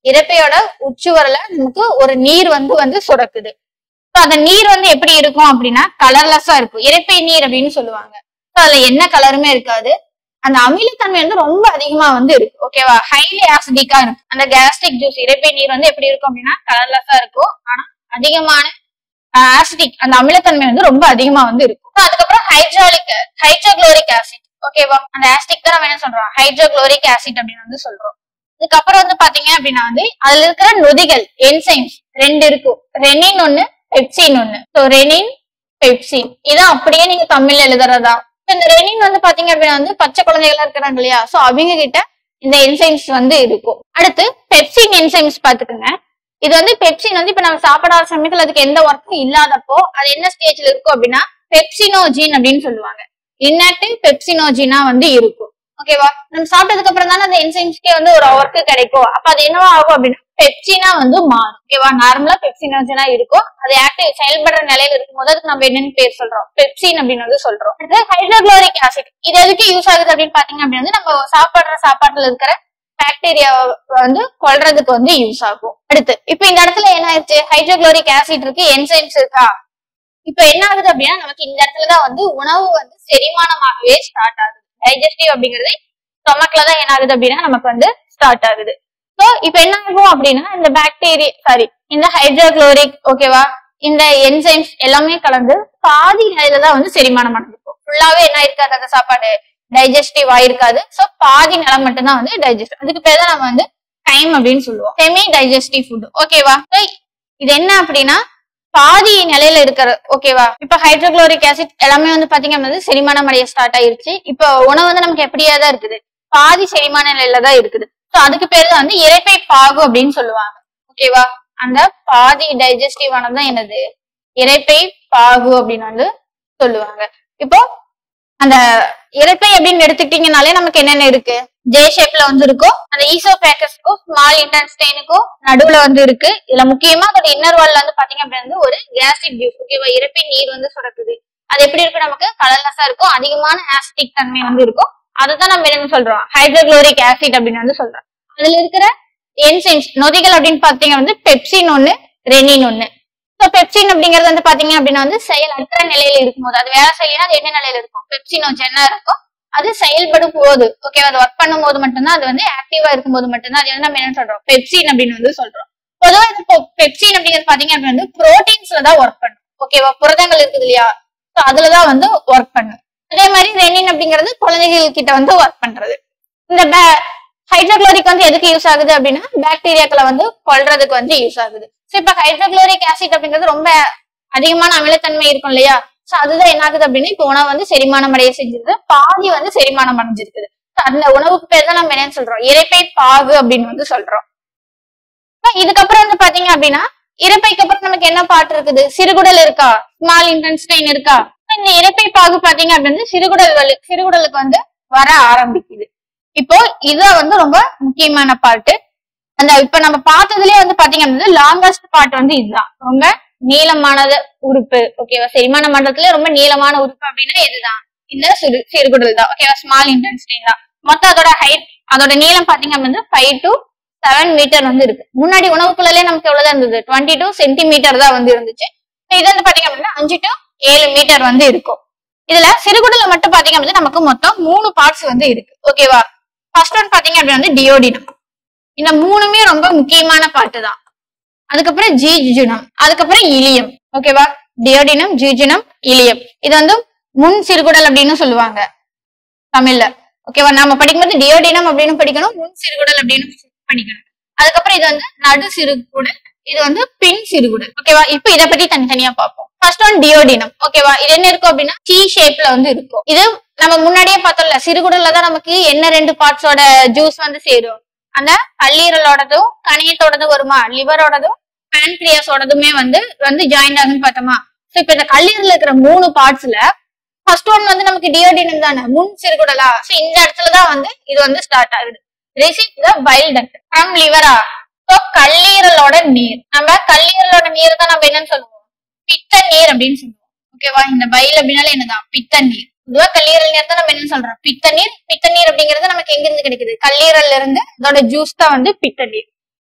இரைப்பையோட உச்சுவரல நமக்கு ஒரு நீர் வந்து வந்து சுரக்குது. அந்த நீர் வந்து எப்படி இருக்கும் அப்படின்னா கலர்லெஸ்ஸா இருக்கும். இரைப்பை நீர் அப்படின்னு சொல்லுவாங்க. அதுல என்ன கலருமே இருக்காது. அந்த அமிலத்தன்மை வந்து ரொம்ப அதிகமா வந்து இருக்கு. ஓகேவா, ஹைலி ஆசிடிக்கா இருக்கும். அந்த கேஸ்ட்ரிக் ஜூஸ் இரைப்பை நீர் வந்து எப்படி இருக்கும் அப்படின்னா கலர்லெஸ்ஸா இருக்கும். ஆனா அதிகமான ஆசிடிக் அந்த அமிலத்தன்மை வந்து ரொம்ப அதிகமா வந்து இருக்கும். அதுக்கப்புறம் ஹைட்ராலிக் ஹைட்ரோகுளோரிக் ஆசிட். ஓகேவா, அந்த ஆசிடிக் தான் நம்ம என்ன சொல்றோம், ஹைட்ரோகுளோரிக் ஆசிட் அப்படின்னு வந்து சொல்றோம். இதுக்கப்புறம் வந்து பாத்தீங்க அப்படின்னா வந்து அதுல இருக்கிற நொதிகள் என்சைம்ஸ் ரெண்டு இருக்கும். ரெனின் ஒண்ணு, பெப்சின் ஒண்ணு. சோ ரெனின், பெப்சின் இதான் அப்படியே நீங்க தமிழ்ல எழுதுறதா. இந்த ரெனின் வந்து பாத்தீங்க அப்படின்னா வந்து பச்சை குழந்தைகளா இருக்கிறாங்க இல்லையா, சோ அவங்க கிட்ட இந்த என்சைம்ஸ் வந்து இருக்கும். அடுத்து பெப்சின் என்சைம்ஸ் பாத்துக்கோங்க. இது வந்து பெப்சின் வந்து இப்ப நம்ம சாப்பிடாத சமயத்துல அதுக்கு எந்த ஒர்க்கும் இல்லாதப்போ அது என்ன ஸ்டேஜ்ல இருக்கும் அப்படின்னா பெப்சினோஜின் அப்படின்னு சொல்லுவாங்க. இன்ஆக்டிவ் பெப்சினோஜினா வந்து இருக்கும். ஓகேவா, நம்ம சாப்பிட்டதுக்கு அப்புறம் தானே அந்த என்சைம்ஸ்க்கே வந்து ஒரு ஒர்க்கு கிடைக்கும். அப்ப அது என்னவா ஆகும் அப்படின்னா பெப்சினா வந்து மாறும். ஓகேவா, நார்மலா பெப்சினோஜனா இருக்கும். அது ஆக்டிவ் செயல்படுற நிலையில இருக்கும் போது அதுக்கு நம்ம என்னன்னு பேர் சொல்றோம், பெப்சின் அப்படின்னு வந்து சொல்றோம். ஹைட்ரோகுளோரிக் ஆசிட் இது எதுக்கு யூஸ் ஆகுது அப்படின்னு பாத்தீங்க அப்படின்னா நம்ம சாப்பிடுற சாப்பாட்டுல இருக்கிற பாக்டீரியா வந்து கொல்றதுக்கு வந்து யூஸ் ஆகும். அடுத்து இப்ப இந்த இடத்துல என்ன ஆயிடுச்சு, ஹைட்ரோகுளோரிக் ஆசிட் இருக்கு, என்சைம்ஸ் இருக்கா. இப்ப என்ன ஆகுது அப்படின்னா நமக்கு இந்த இடத்துலதான் வந்து உணவு வந்து செரிமானமாகவே ஸ்டார்ட் ஆகுது. டைஜஸ்டிவ் அப்படிங்கிறது ஸ்டொமக்ல தான் என்ன ஆகுது அப்படின்னா நமக்கு வந்து ஸ்டார்ட் ஆகுது. சோ இப்ப என்ன ஆகும் அப்படின்னா இந்த பாக்டீரியா சாரி இந்த ஹைட்ரோகுளோரிக் ஓகேவா இந்த என்சைம்ஸ் எல்லாமே கலந்து பாதி நிலையில தான் வந்து செரிமானம் அடைஞ்சிருக்கும். ஃபுல்லாவே என்ன இருக்காது அந்த சாப்பாடு டைஜஸ்டிவ் ஆயிருக்காது. சோ பாதி நிலை மட்டும் தான் வந்து டைஜஸ்ட். அதுக்கு பேர் தான் நம்ம வந்து டைம் அப்படின்னு சொல்லுவோம், செமி டைஜஸ்டிவ் ஃபுட். ஓகேவா, இது என்ன அப்படின்னா பாதி நிலையில இருக்கிற. ஓகேவா, இப்ப ஹைட்ரோகுளோரிக் ஆசிட் எல்லாமே வந்து பாத்தீங்க அப்படின்னா செரிமானம் அடைய ஸ்டார்ட் ஆயிருச்சு. இப்ப உணவு வந்து நமக்கு எப்படியா தான் இருக்குது, பாதி செரிமான நிலையில தான் இருக்குது. சோ அதுக்கு பேர் தான் வந்து இரைப்பை பாகு அப்படின்னு சொல்லுவாங்க. ஓகேவா, அந்த பாதி டைஜஸ்டிவ் ஆனதுதான் என்னது இரைப்பை பாகு அப்படின்னு வந்து சொல்லுவாங்க. இப்போ அந்த இரைப்பை அப்படின்னு எடுத்துக்கிட்டீங்கனாலே நமக்கு என்னென்ன இருக்கு, ஜே ஷேப்ல வந்து இருக்கும். அந்த ஈசோபேகஸ்க்கும் ஸ்மால் இன்டெஸ்டைனுக்கும் நடுவுல வந்து இருக்கு. இதுல முக்கியமா அதோட இன்னர் வால்ல வந்து பாத்தீங்க அப்படின்னா ஒரு கேஸ்ட்ரிக் ஜூஸ். ஓகேவா, இரைப்பை நீர் வந்து சுரக்குது. அது எப்படி இருக்கும், நமக்கு கலர்லெஸ்ஸா இருக்கும். அதிகமான ஆசிடிக் தன்மை வந்து இருக்கும். அதுதான் நம்ம என்ன சொல்றோம், ஹைட்ரோகுளோரிக் ஆசிட் அப்படின்னு வந்து சொல்றோம். அதுல இருக்கிற என்சைம்ஸ் நொதிகள் அப்படின்னு பாத்தீங்க வந்து பெப்சின் ஒண்ணு, ரெனின் ஒண்ணு. சோ பெப்சின் அப்படிங்கிறது வந்து பாத்தீங்க அப்படின்னா வந்து செயல் அற்ற நிலையில இருக்கும்போது அது வேலை செய்யலாம். அது என்ன நிலையில இருக்கும், பெப்சினோஜனா இருக்கும். அது செயல்படும் போது ஓகேவா அது ஒர்க் பண்ணும் போது மட்டும்தான் அது வந்து ஆக்டிவா இருக்கும் போது மட்டும்தான் அது வந்து நம்ம என்ன சொல்றோம், பெப்சின் அப்படின்னு வந்து சொல்றோம். பொதுவா இந்த பெப்சின் அப்படிங்கிறது பாத்தீங்க அப்படின்னா வந்து புரோட்டீன்ஸ்ல தான் ஒர்க் பண்ணும். ஓகேவா, புரதங்கள் இருக்குது இல்லையா, சோ அதுலதான் வந்து ஒர்க் பண்ணும். அதே மாதிரி ரெனின் அப்படிங்கிறது குழந்தைகள் கிட்ட வந்து ஒர்க் பண்றது. இந்த ஹைட்ரோகுளோரிக் வந்து எதுக்கு யூஸ் ஆகுது அப்படின்னா பாக்டீரியாக்களை வந்து கொல்றதுக்கு வந்து யூஸ் ஆகுது. சோ இப்ப ஹைட்ரோகுளோரிக் ஆசிட் அப்படிங்கிறது ரொம்ப அதிகமான அமிலத்தன்மை இருக்கும் இல்லையா, சோ அதுதான் என்ன ஆகுது அப்படின்னா இப்ப உணவு வந்து செரிமானம் அடைய செஞ்சிருது. பாதி வந்து செரிமானம் அடைஞ்சிருக்குது. அந்த உணவுக்கு பேர் தான் நம்ம என்ன சொல்றோம், இரைப்பை பாகு அப்படின்னு வந்து சொல்றோம். இதுக்கப்புறம் வந்து பாத்தீங்க அப்படின்னா இரைப்பைக்கு அப்புறம் நமக்கு என்ன பாட்டு இருக்குது, சிறுகுடல் இருக்கா, ஸ்மால் இன்டெஸ்டைன் இருக்கா. இந்த இரைப்பை பாகு பாத்தீங்க அப்படின்னா சிறுகுடல் சிறுகுடலுக்கு வந்து வர ஆரம்பிக்குது. இப்போ இதுதான் வந்து ரொம்ப முக்கியமான பார்ட்டு. அந்த இப்ப நம்ம பார்த்ததுலயே வந்து பாத்தீங்க அப்படின்னா லாங்கஸ்ட் பார்ட் வந்து இதுதான், ரொம்ப நீளமானது உறுப்பு. ஓகேவா, செரிமான மண்டலத்துல ரொம்ப நீளமான உறுப்பு அப்படின்னா இதுதான் இந்த சிறு சிறுகுடல் தான். ஓகேவா, ஸ்மால் இன்டெஸ்டைன் தான். மொத்தம் அதோட ஹைட் அதோட நீளம் பாத்தீங்க அப்படின்னா ஃபைவ் டு செவன் மீட்டர் வந்து இருக்கு. முன்னாடி உணவுக்குள்ளே நமக்கு எவ்வளவுதான் இருந்தது, டுவெண்ட்டி டூ சென்டிமீட்டர் தான் வந்து இருந்துச்சு. இது வந்து பாத்தீங்க அப்படின்னா அஞ்சு டு ஏழு மீட்டர் வந்து இருக்கும். இதுல சிறுகுடல மட்டும் பாத்தீங்க அப்படின்னா நமக்கு மொத்தம் மூணு பார்ட்ஸ் வந்து இருக்கு. ஓகேவா, ஃபர்ஸ்ட் ஒன் பாத்தீங்க அப்படின்னா வந்து டியோடினம். இந்த மூணுமே ரொம்ப முக்கியமான பார்ட்டு தான். அதுக்கப்புறம் ஜீஜுனம், அதுக்கப்புறம் இலியம். ஓகேவா, டியோடினம், ஜீஜுனம், இலியம். இது வந்து முன் சிறுகுடல் அப்படின்னு சொல்லுவாங்க தமிழ்ல. ஓகேவா, நாம படிக்கும்போது டியோடினம் அப்படின்னு படிக்கணும், முன் சிறுகுடல் அப்படின்னு படிக்கணும். அதுக்கப்புறம் இது வந்து நடு சிறுகுடல், இது வந்து பின் சிறுகுடல். ஓகேவா, இப்ப இதை பத்தி தனித்தனியா பார்ப்போம். First one duodenum. ஓகேவா, இது என்ன இருக்கும் அப்படின்னா டி ஷேப்ல வந்து இருக்கும். இது நம்ம முன்னாடியே பார்த்தோம்ல, சிறுகுடல்ல தான் நமக்கு என்ன ரெண்டு பார்ட்ஸோட ஜூஸ் வந்து சேரும், அந்த கல்லீரலோடதும் கணையத்தோடதும் வருமா, லிவரோடதும் பான்கிரியாஸோடதுமே வந்து வந்து ஜாயின் ஆகுன்னு பார்த்தோமா. சோ இப்ப இந்த கல்லீரல் இருக்கிற மூணு பார்ட்ஸ்ல ஃபர்ஸ்ட் ஒன் வந்து நமக்கு டியோடினம் தானே, முன் சிறுகுடலா. சோ இந்த இடத்துலதான் வந்து இது வந்து ஸ்டார்ட் ஆகுது. Receive the bile duct from லிவரா. சோ கல்லீரலோட நீர், நம்ம கல்லீரலோட நீர் தான் நம்ம என்னன்னு சொல்லுவோம், பித்த நீர் அப்படின்னு சொல்லுவோம். ஓகேவா, இந்த பைல் அப்படின்னால என்னதான் பித்த நீர். பொதுவா கல்லீரல் நீர் தான் நம்ம என்ன சொல்றோம், பித்த நீர். பித்த நீர் அப்படிங்கிறது நமக்கு எங்க இருந்து கிடைக்குது, கல்லீரல்ல இருந்து. அதோட ஜூஸ் தான் வந்து பித்த நீர்.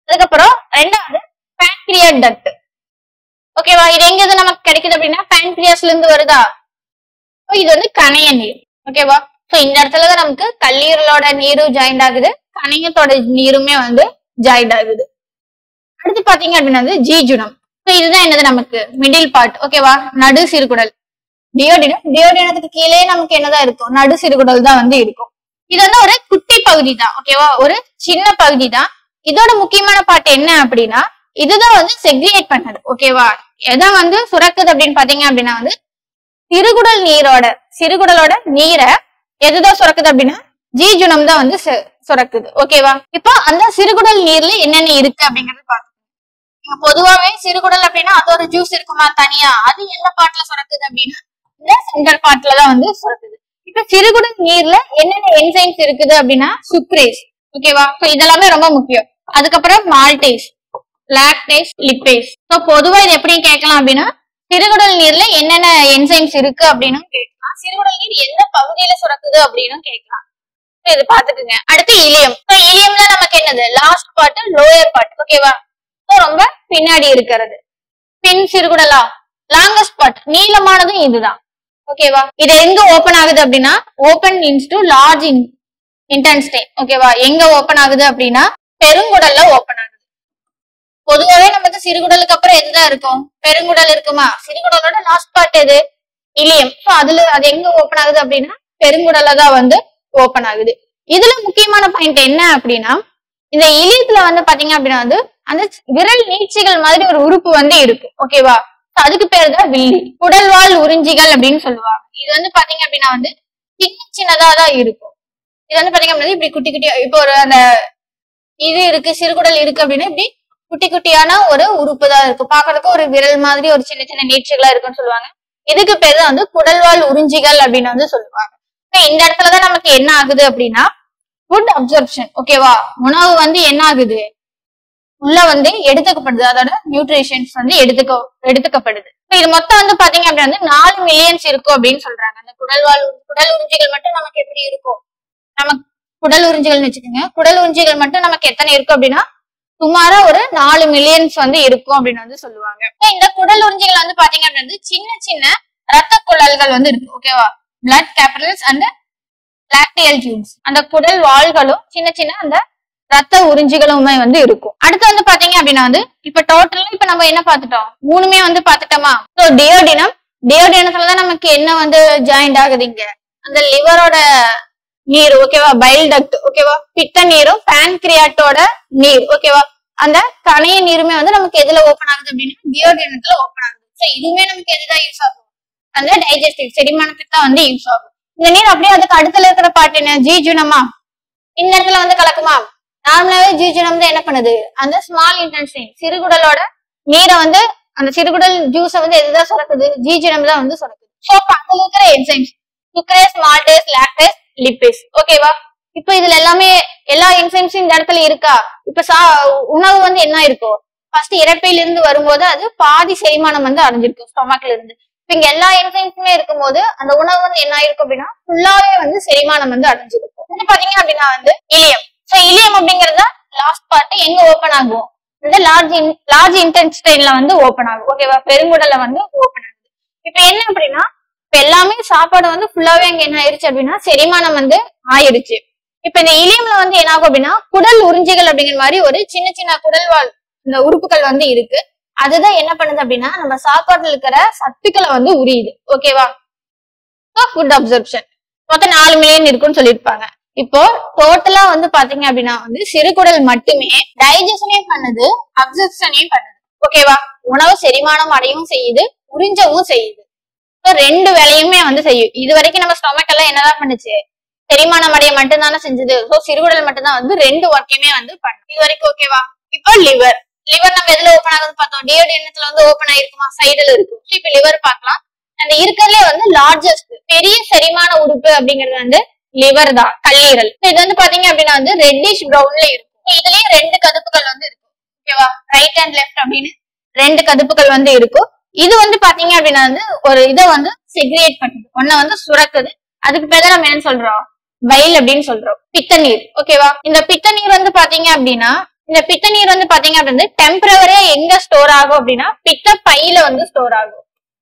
அதுக்கப்புறம் ரெண்டாவது pancreatic duct. ஓகேவா, இது எங்க இது நமக்கு கிடைக்குது அப்படின்னா pancreasல இருந்து வருதா. இது வந்து கணைய நீர். ஓகேவா, சோ இந்த இடத்துலதான் நமக்கு கல்லீரலோட நீரும் ஜாயிண்ட் ஆகுது, கணையத்தோட நீருமே வந்து ஜாயிண்ட் ஆகுது. அடுத்து பாத்தீங்க அப்படின்னா வந்து ஜீஜுனம். சோ இதுதான் என்னது நமக்கு மிடில் பார்ட். ஓகேவா, நடு சிறுகுடல். டியோடினம், டியோடினத்துக்கு கீழே நமக்கு என்னதான் இருக்கும், நடு சிறுகுடல் தான் வந்து இருக்கும். இது வந்து ஒரு குட்டி பகுதி தான். ஓகேவா, ஒரு சின்ன பகுதி தான். இதோட முக்கியமான பார்ட் என்ன அப்படின்னா இதுதான் வந்து செக்ரிகேட் பண்ணது. ஓகேவா, எதை வந்து சுரக்குது அப்படின்னு பாத்தீங்க அப்படின்னா வந்து சிறுகுடல் நீரோட சிறுகுடலோட நீரை எதுதான் சுரக்குது அப்படின்னா ஜீஜுனம் தான் வந்து சுரக்குது. ஓகேவா, இப்போ அந்த சிறுகுடல் நீர்ல என்னென்ன இருக்கு அப்படிங்கறது பாருங்க. பொதுவாவே சிறுகுடல் அப்படின்னா அது ஒரு ஜூஸ் இருக்குமா தனியா, அது என்ன பார்ட்ல சுரக்குது அப்படின்னா இந்த சென்டர் பார்ட்ல தான் வந்து சுரக்குது. இப்ப சிறுகுடல் நீர்ல என்னென்ன என்சைம்ஸ் இருக்குது அப்படின்னா சுக்ரேஸ். ஓகேவா, இதெல்லாமே ரொம்ப முக்கியம். அதுக்கப்புறம் மால்டேஸ், லாக்டேஸ், லிப்பேஸ். சோ பொதுவா இது எப்படி கேட்கலாம் அப்படின்னா சிறுகுடல் நீர்ல என்னென்ன என்சைம்ஸ் இருக்கு அப்படின்னு கேட்கலாம், சிறுகுடல் நீர் எந்த பகுதியில சுரக்குது அப்படின்னு கேட்கலாம். இது பாத்துக்குங்க. அடுத்து இலியம். இலியம்ல நமக்கு என்னது லாஸ்ட் பார்ட், லோயர் பார்ட். ஓகேவா, ரொம்ப பின்னாடி இருக்கிறது. பின் சிறுகுடலா லாங்கஸ்ட் பார்ட், நீளமானதும் இதுதான். ஓகேவா, இது எங்க ஓபன் ஆகுது அப்படின்னா ஓபன் இன்டு லார்ஜ் இன்டென்ஸ்டைன். ஓகேவா, எங்க ஓபன் ஆகுது அப்படின்னா பெருங்குடல்ல ஓபன் ஆகுது. பொதுவாவே நமக்கு சிறுகுடலுக்கு அப்புறம் எதுதான் இருக்கும், பெருங்குடல் இருக்குமா. சிறுகுடலோட லாஸ்ட் பார்ட் எது, இலியம். சோ அதுல அது எங்க ஓபன் ஆகுது அப்படின்னா பெருங்குடல்ல தான் வந்து ஓபன் ஆகுது. இதுல முக்கியமான பாயிண்ட் என்ன அப்படின்னா இந்த இலியத்துல வந்து பாத்தீங்க அப்படின்னா வந்து அந்த விரல் நீட்சிகள் மாதிரி ஒரு உறுப்பு வந்து இருக்கு. ஓகேவா, அதுக்கு பேரு தான் வில்லி, குடல்வால் உறிஞ்சிகள் அப்படின்னு சொல்லுவாங்க. இது வந்து பாத்தீங்க அப்படின்னா வந்து சின்ன சின்னதா தான் இருக்கும். இது வந்து பாத்தீங்க அப்படின்னா இப்படி குட்டி குட்டியா, இப்போ ஒரு அந்த இது இருக்கு சிறுகுடல் இருக்கு அப்படின்னா இப்படி குட்டி குட்டியான ஒரு உறுப்பு தான் இருக்கும். பாக்குறதுக்கு ஒரு விரல் மாதிரி ஒரு சின்ன சின்ன நீட்சிகளா இருக்குன்னு சொல்லுவாங்க. இதுக்கு பேரு தான் வந்து குடல்வால் உறிஞ்சிகள் அப்படின்னு வந்து சொல்லுவாங்க. இந்த இடத்துலதான் நமக்கு என்ன ஆகுது அப்படின்னா ஃபுட் அப்சர்ப்ஷன். ஓகேவா, உணவு வந்து என்ன ஆகுது உள்ள வந்து எடுத்துக்கப்படுது, அதோட நியூட்ரிஷன்ஸ் வந்து எடுத்துக்க எடுத்துக்கப்படுது. இது மொத்தம் வந்து பாத்தீங்க அப்படின்னா வந்து நாலு மில்லியன்ஸ் இருக்கும் அப்படின்னு சொல்றாங்க. அந்த குடல்வால் குடல் உறிஞ்சிகள் மட்டும் நமக்கு எப்படி இருக்கும், நமக்கு குடல் உறிஞ்சிகள்னு வச்சுக்கோங்க, குடல் உறிஞ்சிகள் மட்டும் நமக்கு எத்தனை இருக்கும் அப்படின்னா சுமாரா ஒரு நாலு மில்லியன்ஸ் வந்து இருக்கும் அப்படின்னு வந்து சொல்லுவாங்க. இந்த குடல் உறிஞ்சிகள் வந்து பாத்தீங்க அப்படின்னா சின்ன சின்ன ரத்த குழல்கள் வந்து இருக்கு. ஓகேவா, blood capillaries and lacteal tubes. அந்த குடல் வால்களும் சின்ன சின்ன அந்த ரத்த உறிஞ்சிகளுமே வந்து இருக்கும். அடுத்து வந்து பாத்தீங்க அப்படின்னா வந்து இப்ப டோட்டலா இப்ப நம்ம என்ன பாத்துட்டோம், மூணுமே வந்து பாத்துட்டோமா. சோ டியோடினம், டியோடினத்துலதான் நமக்கு என்ன வந்து ஜாயிண்ட் ஆகுது இங்க அந்த லிவரோட நீர். ஓகேவா, பைல் டக்ட். ஓகேவா, பித்த நீரும் பான்கிரியாட்டோட நீர். ஓகேவா, அந்த கணைய நீருமே வந்து நமக்கு எதுல ஓபன் ஆகுது அப்படின்னா டியோடினத்துல ஓபன் ஆகுது. சோ இதுவுமே நமக்கு எதுதான் யூஸ் ஆகும், அந்த டைஜஸ்டிவ் செரிமானத்துக்கு தான் வந்து யூஸ் ஆகும். இந்த நீர் அப்படியே அதுக்கு அடுத்துல இருக்கிற பாட்டு என்ன ஜீஜுனமா, இந்த இடத்துல வந்து கலக்குமா. நார்மலாவே ஜீஜுனம் தான் என்ன பண்ணுது, அந்த ஸ்மால் இன்டென்ஸ்டைன் சிறுகுடலோட நீரை வந்து அந்த சிறுகுடல் ஜூஸ வந்து எதுதான் சுரக்குது, ஜீஜுனம் தான் வந்து சுரக்குது. சோ அதுல இருக்கிற enzymes sucrase, maltase, lactase, lipase. ஓகேவா, இப்ப இதுல எல்லாமே எல்லா என்சைம்ஸும் இந்த இடத்துல இருக்கா. இப்ப சா உணவு வந்து என்ன இருக்கும், ஃபர்ஸ்ட் இறப்பையில இருந்து வரும்போது அது பாதி செரிமானம் வந்து அடைஞ்சிருக்கும் ஸ்டொமக்ல இருந்து. இப்ப இங்க எல்லா என்சைம்ஸுமே இருக்கும் போது அந்த உணவு வந்து என்ன ஆயிருக்கும் அப்படின்னா ஃபுல்லாவே வந்து செரிமானம் வந்து அடைஞ்சிருக்கும். இது பாத்தீங்க அப்படின்னா வந்து இலியம். சோ இலியம் அப்படிங்கறது லாஸ்ட் பார்ட் எங்க ஓபன் ஆகும், இந்த லார்ஜ் லார்ஜ் இன்டெஸ்டைன்ல வந்து ஓபன் ஆகும். ஓகேவா, பெருங்குடல்ல வந்து ஓபன் ஆகுது. இப்ப என்ன அப்படின்னா இப்ப எல்லாமே சாப்பாடு வந்து ஃபுல்லாவே அங்க என்ன ஆயிருச்சு அப்படின்னா செரிமானம் வந்து ஆயிடுச்சு. இப்ப இந்த இலியம்ல வந்து என்ன ஆகும் அப்படின்னா குடல் உறிஞ்சிகள் அப்படிங்கிற மாதிரி ஒரு சின்ன சின்ன குடல்வால் இந்த உறுப்புகள் வந்து இருக்கு. அதுதான் என்ன பண்ணுது அப்படின்னா நம்ம சாப்பாட்டுல இருக்கிற சத்துக்களை வந்து உரியுது. ஓகேவா, ஃபுட் அப்சர்ப்ஷன் மொத்தம் நாலு மில்லியன் இருக்குன்னு சொல்லியிருப்பாங்க. இப்போ டோட்டலா வந்து பாத்தீங்க அப்படின்னா வந்து சிறுகுடல் மட்டுமே டைஜஷனையும் பண்ணுது, அப்சர்ப்ஷனையும் பண்ணுது. ஓகேவா, உணவு செரிமானம் அடையவும் செய்யுது, உறிஞ்சவும் செய்யுது. ரெண்டு வேலையுமே வந்து செய்யும். இது வரைக்கும் நம்ம ஸ்டொமக் எல்லாம் என்னதான் பண்ணுச்சு, செரிமானம் அடைய மட்டும் தானே செஞ்சது. சோ சிறுகுடல் மட்டும் தான் வந்து ரெண்டு ஒர்க்கையுமே வந்து பண்ணும் இது வரைக்கும். ஓகேவா, இப்போ லிவர். லிவர் நம்ம எதுல ஓபன் ஆகுதுன்னு பார்த்தோம், டியோடினத்துல வந்து ஓபன் ஆயிருக்குமா, சைடுல இருக்கும். இப்ப லிவர் பார்க்கலாம். அந்த இருக்கிறதுலே வந்து லார்ஜஸ்ட் பெரிய செரிமான உறுப்பு அப்படிங்கிறது வந்து லிவர் தான், கல்லீரல். இது வந்து பாத்தீங்க அப்படின்னா வந்து ரெட்டிஷ் ப்ரௌன்ல இருக்கும். இதுலயே ரெண்டு கதுப்புகள் வந்து இருக்கும். ஓகேவா, ரைட் அண்ட் லெஃப்ட் அப்படின்னு ரெண்டு கதுப்புகள் வந்து இருக்கும். இது வந்து பாத்தீங்க அப்படின்னா வந்து ஒரு இதை வந்து செக்ரியேட் பண்ணுது, ஒன்ன வந்து சுரக்குது. அதுக்கு பேர் நம்ம என்ன சொல்றோம், பைல் அப்படின்னு சொல்றோம், பித்த நீர். ஓகேவா, இந்த பித்த நீர் வந்து பாத்தீங்க அப்படின்னா இந்த பித்த நீர் வந்து பாத்தீங்க அப்படின்னா டெம்பரவரியா எங்க ஸ்டோர் ஆகும் அப்படின்னா பித்த பையில வந்து ஸ்டோர் ஆகும்.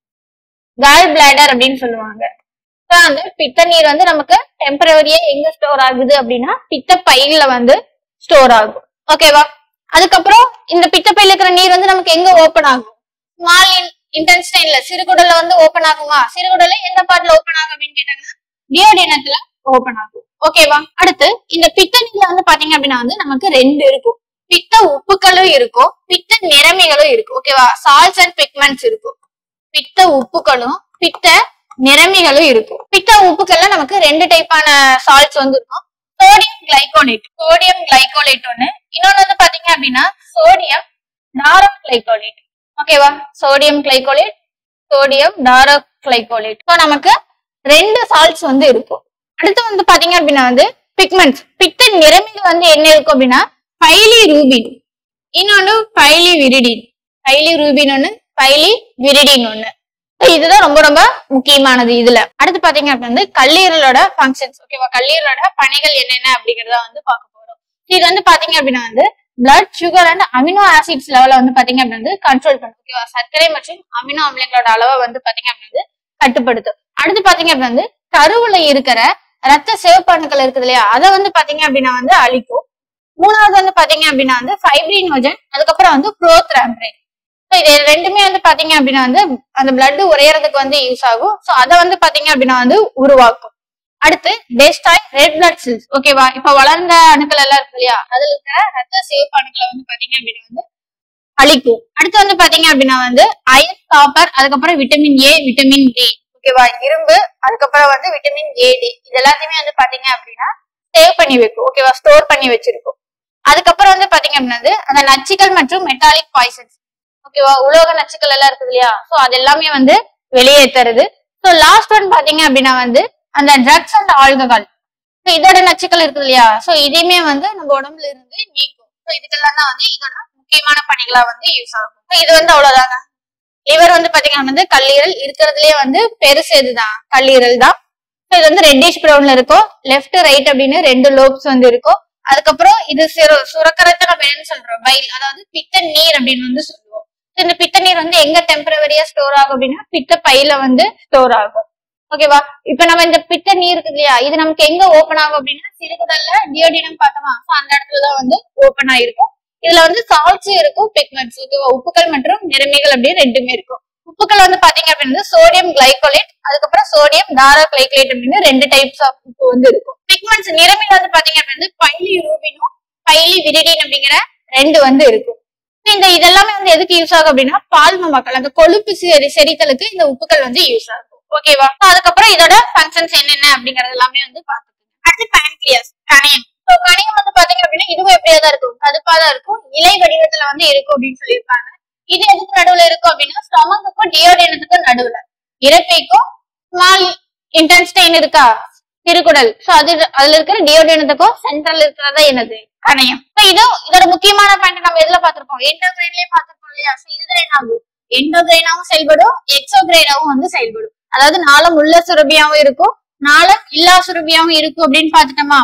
கால் பிளாடர் அப்படின்னு சொல்லுவாங்க. அந்த பித்த நீர் வந்து நமக்கு டெம்பரவரியா எங்க ஸ்டோர் ஆகுது அப்படின்னா பித்த பையில வந்து ஸ்டோர் ஆகும். ஓகேவா? அதுக்கப்புறம் இந்த பித்த பையில இருக்கிற நீர் வந்து நமக்கு எங்க ஓபன் ஆகும்? ஸ்மால் இன்டெஸ்டைன்ல சிறுகுடல்ல வந்து ஓபன் ஆகுமா? சிறுகுடல்ல எந்த பார்ட்ல ஓபன் ஆகும் அப்படின்னு கேட்டாங்கன்னா டியோடினத்துல ஓபன் ஆகும். ஓகேவா? அடுத்து இந்த பித்த நீர்ல வந்து பாத்தீங்க அப்படின்னா வந்து நமக்கு ரெண்டு இருக்கும். பித்த உப்புகளும் இருக்கும், பித்த நிறமிகளும் இருக்கும். ஓகேவா? சால்ட்ஸ் அண்ட் பிக்மெண்ட்ஸ் இருக்கும். பித்த உப்புகளும் பித்த நிறமிகளும் இருக்கும். பித்த உப்புக்கள்ல நமக்கு ரெண்டு டைப்பான சால்ட்ஸ் வந்து இருக்கும். சோடியம் கிளைகோலேட், சோடியம் கிளைகோலேட் ஒண்ணு, இன்னொன்னு வந்து பாத்தீங்க அப்படின்னா சோடியம் டாரோ கிளைகோலேட். ஓகேவா? Sodium glycolate, sodium tauroglycolate. So நமக்கு ரெண்டு சால்ட்ஸ் வந்து இருக்கும். அடுத்து வந்து பாத்தீங்க அப்படின்னா வந்து பிக்மெண்ட்ஸ், பித்த நிறமிகள் வந்து என்ன இருக்கும் அப்படின்னா பைலி ரூபின், இன்னொன்னு பைலி விரிடின். பைலி ரூபின் ஒண்ணு, பைலி விரிடின் ஒண்ணு. இதுதான் ரொம்ப ரொம்ப முக்கியமானது. இதுல அடுத்து பாத்தீங்க அப்படின்னா கல்லீரலோட ஃபங்க்ஷன்ஸ். ஓகேவா? கல்லீரலோட பணிகள் என்னென்ன அப்படிங்கறத வந்து பார்க்க போறோம். இது வந்து பாத்தீங்க அப்படின்னா வந்து blood sugar and amino acids லெவல வந்து பாத்தீங்க அப்படின்னா கண்ட்ரோல் பண்ணும். ஓகேவா? சர்க்கரை மற்றும் அமினோ அமிலங்களோட அளவை வந்து பாத்தீங்க அப்படின்னா கட்டுப்படுத்தும். அடுத்து பாத்தீங்க அப்படின்னா வந்து கருவுல இருக்கிற ரத்த சிவப்பணுக்கள் இருக்குது இல்லையா, அதை வந்து பாத்தீங்க அப்படின்னா வந்து அழிக்கும். மூணாவது வந்து பாத்தீங்க அப்படின்னா வந்து ஃபைப்ரினோஜன், அதுக்கப்புறம் வந்து ப்ரோத்ராம்பின். இது ரெண்டுமே வந்து பாத்தீங்க அப்படின்னா வந்து அந்த பிளட் உரையறதுக்கு வந்து யூஸ் ஆகும். சோ அதை வந்து பாத்தீங்க அப்படின்னா வந்து உருவாக்கும். அடுத்து டெஸ்டாய் ரெட் பிளட் செல்ஸ். ஓகேவா? இப்ப வளர்ந்த அணுக்கள் எல்லாம் இருக்கு இல்லையா, அதுல இருக்கிற ரத்த சிவப்பு அணுக்களை வந்து பாத்தீங்க அப்படின்னா வந்து அழிக்கும். அடுத்து வந்து பாத்தீங்க அப்படின்னா வந்து அயன், காப்பர், அதுக்கப்புறம் விட்டமின் ஏ, விட்டமின் டி. ஓகேவா? இரும்பு, அதுக்கப்புறம் வந்து விட்டமின் ஏ, டி, இது எல்லாத்தையுமே வந்து பாத்தீங்க அப்படின்னா சேவ் பண்ணி வைக்கும். ஓகேவா? ஸ்டோர் பண்ணி வச்சிருக்கும். அதுக்கப்புறம் வந்து பாத்தீங்க அப்படின்னா அந்த நச்சுக்கள் மற்றும் மெட்டாலிக் பாய்சன்ஸ். ஓகேவா? உலோக நச்சுக்கள் எல்லாம் இருக்குது இல்லையா, சோ அது எல்லாமே வந்து வெளியேற்றுறது. சோ லாஸ்ட் ஒன் பாத்தீங்க அப்படின்னா வந்து அந்த ட்ரக்ஸ் அண்ட் ஆல்கஹால், இதோட நச்சுக்கள் இருக்குது இல்லையா, சோ இதையுமே வந்து நம்ம உடம்புல இருந்து நீக்கும். சோ இதுக்கெல்லாம் தான் வந்து இதோட முக்கியமான பணிகளா வந்து யூஸ் ஆகும். இது வந்து அவ்வளவுதாங்க. லிவர் வந்து பாத்தீங்கன்னா வந்து கல்லீரல் இருக்கிறதுலயே வந்து பெருசு இதுதான் கல்லீரல் தான். இது வந்து ரெட்டிஷ் ப்ரௌன்ல இருக்கும். லெஃப்ட் ரைட் அப்படின்னு ரெண்டு லோப்ஸ் வந்து இருக்கும். அதுக்கப்புறம் இது சுரக்கரத்தை நம்ம என்ன சொல்றோம், பைல், அதாவது பித்த நீர் அப்படின்னு வந்து சொல்லுவோம். இந்த பித்த நீர் வந்து எங்க டெம்பரவரியா ஸ்டோர் ஆகும் அப்படின்னா பித்த பையில வந்து ஸ்டோர் ஆகும். ஓகேவா? இப்ப நம்ம இந்த பித்த நீர் இருக்கு இல்லையா, இது நமக்கு எங்க ஓபன் ஆகும் அப்படின்னா சிறுகுடல்ல டியோடினம் பார்த்தோமா, அந்த இடத்துலதான் வந்து ஓபன் ஆயிருக்கும். இதுல வந்து சால்ட்ஸ் இருக்கும், பிக்மெண்ட்ஸ். ஓகேவா? உப்புக்கள் மற்றும் நிறமிகள் அப்படின்னு ரெண்டுமே இருக்கும். உப்புக்கள் வந்து பாத்தீங்க அப்படின்னா சோடியம் கிளைகோலேட், அதுக்கப்புறம் சோடியம் டாரோ கிளைகோலேட் அப்படின்னு ரெண்டு டைப்ஸ் ஆஃப் உப்பு வந்து இருக்கும். பிக்மெண்ட்ஸ் நிறமிகள் வந்து பாத்தீங்க அப்படின்னா பைலி ரூபினும் பைலி விரிடின் அப்படிங்கிற ரெண்டு வந்து இருக்கும். இந்த இதெல்லாமே வந்து எதுக்கு யூஸ் ஆகும் அப்படின்னா பால்ம மக்கள் அந்த கொழுப்பு செரித்தலுக்கு இந்த உப்புக்கள் வந்து யூஸ் ஆகும். ஓகேவா? அதுக்கப்புறம் இதோட ஃபங்க்ஷன்ஸ் என்னென்ன அப்படிங்கறது எல்லாமே வந்து பாத்துக்கோங்க. அடுத்து பேன்கிரியாஸ், கணையம். கணையம் வந்து பாத்தீங்க அப்படின்னா இதுவும் எப்படியாதான் இருக்கும், கதுப்பாதான் இருக்கும், இலை வடிவத்துல வந்து இருக்கும் அப்படின்னு சொல்லியிருப்பாங்க. இது எதுக்கு நடுவுல இருக்கும் அப்படின்னா ஸ்டொமக்குக்கும் டியோடினத்துக்கும் நடுவுல, இறப்பைக்கும் ஸ்மால் இன்டெஸ்டைன் இருக்கா சிறுகுடல், சோ அது அதுல இருக்கிற டியோடினத்துக்கும் சென்ட்ரல் இருக்கிறதா என்னது கணையம். இது இதோட முக்கியமான பாயிண்ட் நம்ம எதுல பாத்திருப்போம், எண்டோகிரைன்லயே பாத்திருப்போம் இல்லையா. இதுதான் என்ன ஆகும், எண்டோகிரைனாவும் செயல்படும், எக்ஸோகிரைனாவும் வந்து செயல்படும். அதாவது நாளம் உள்ள சுரபியாவும் இருக்கும், நாளம் இல்லா சுரபியாவும் இருக்கும் அப்படின்னு பாத்துட்டோமா.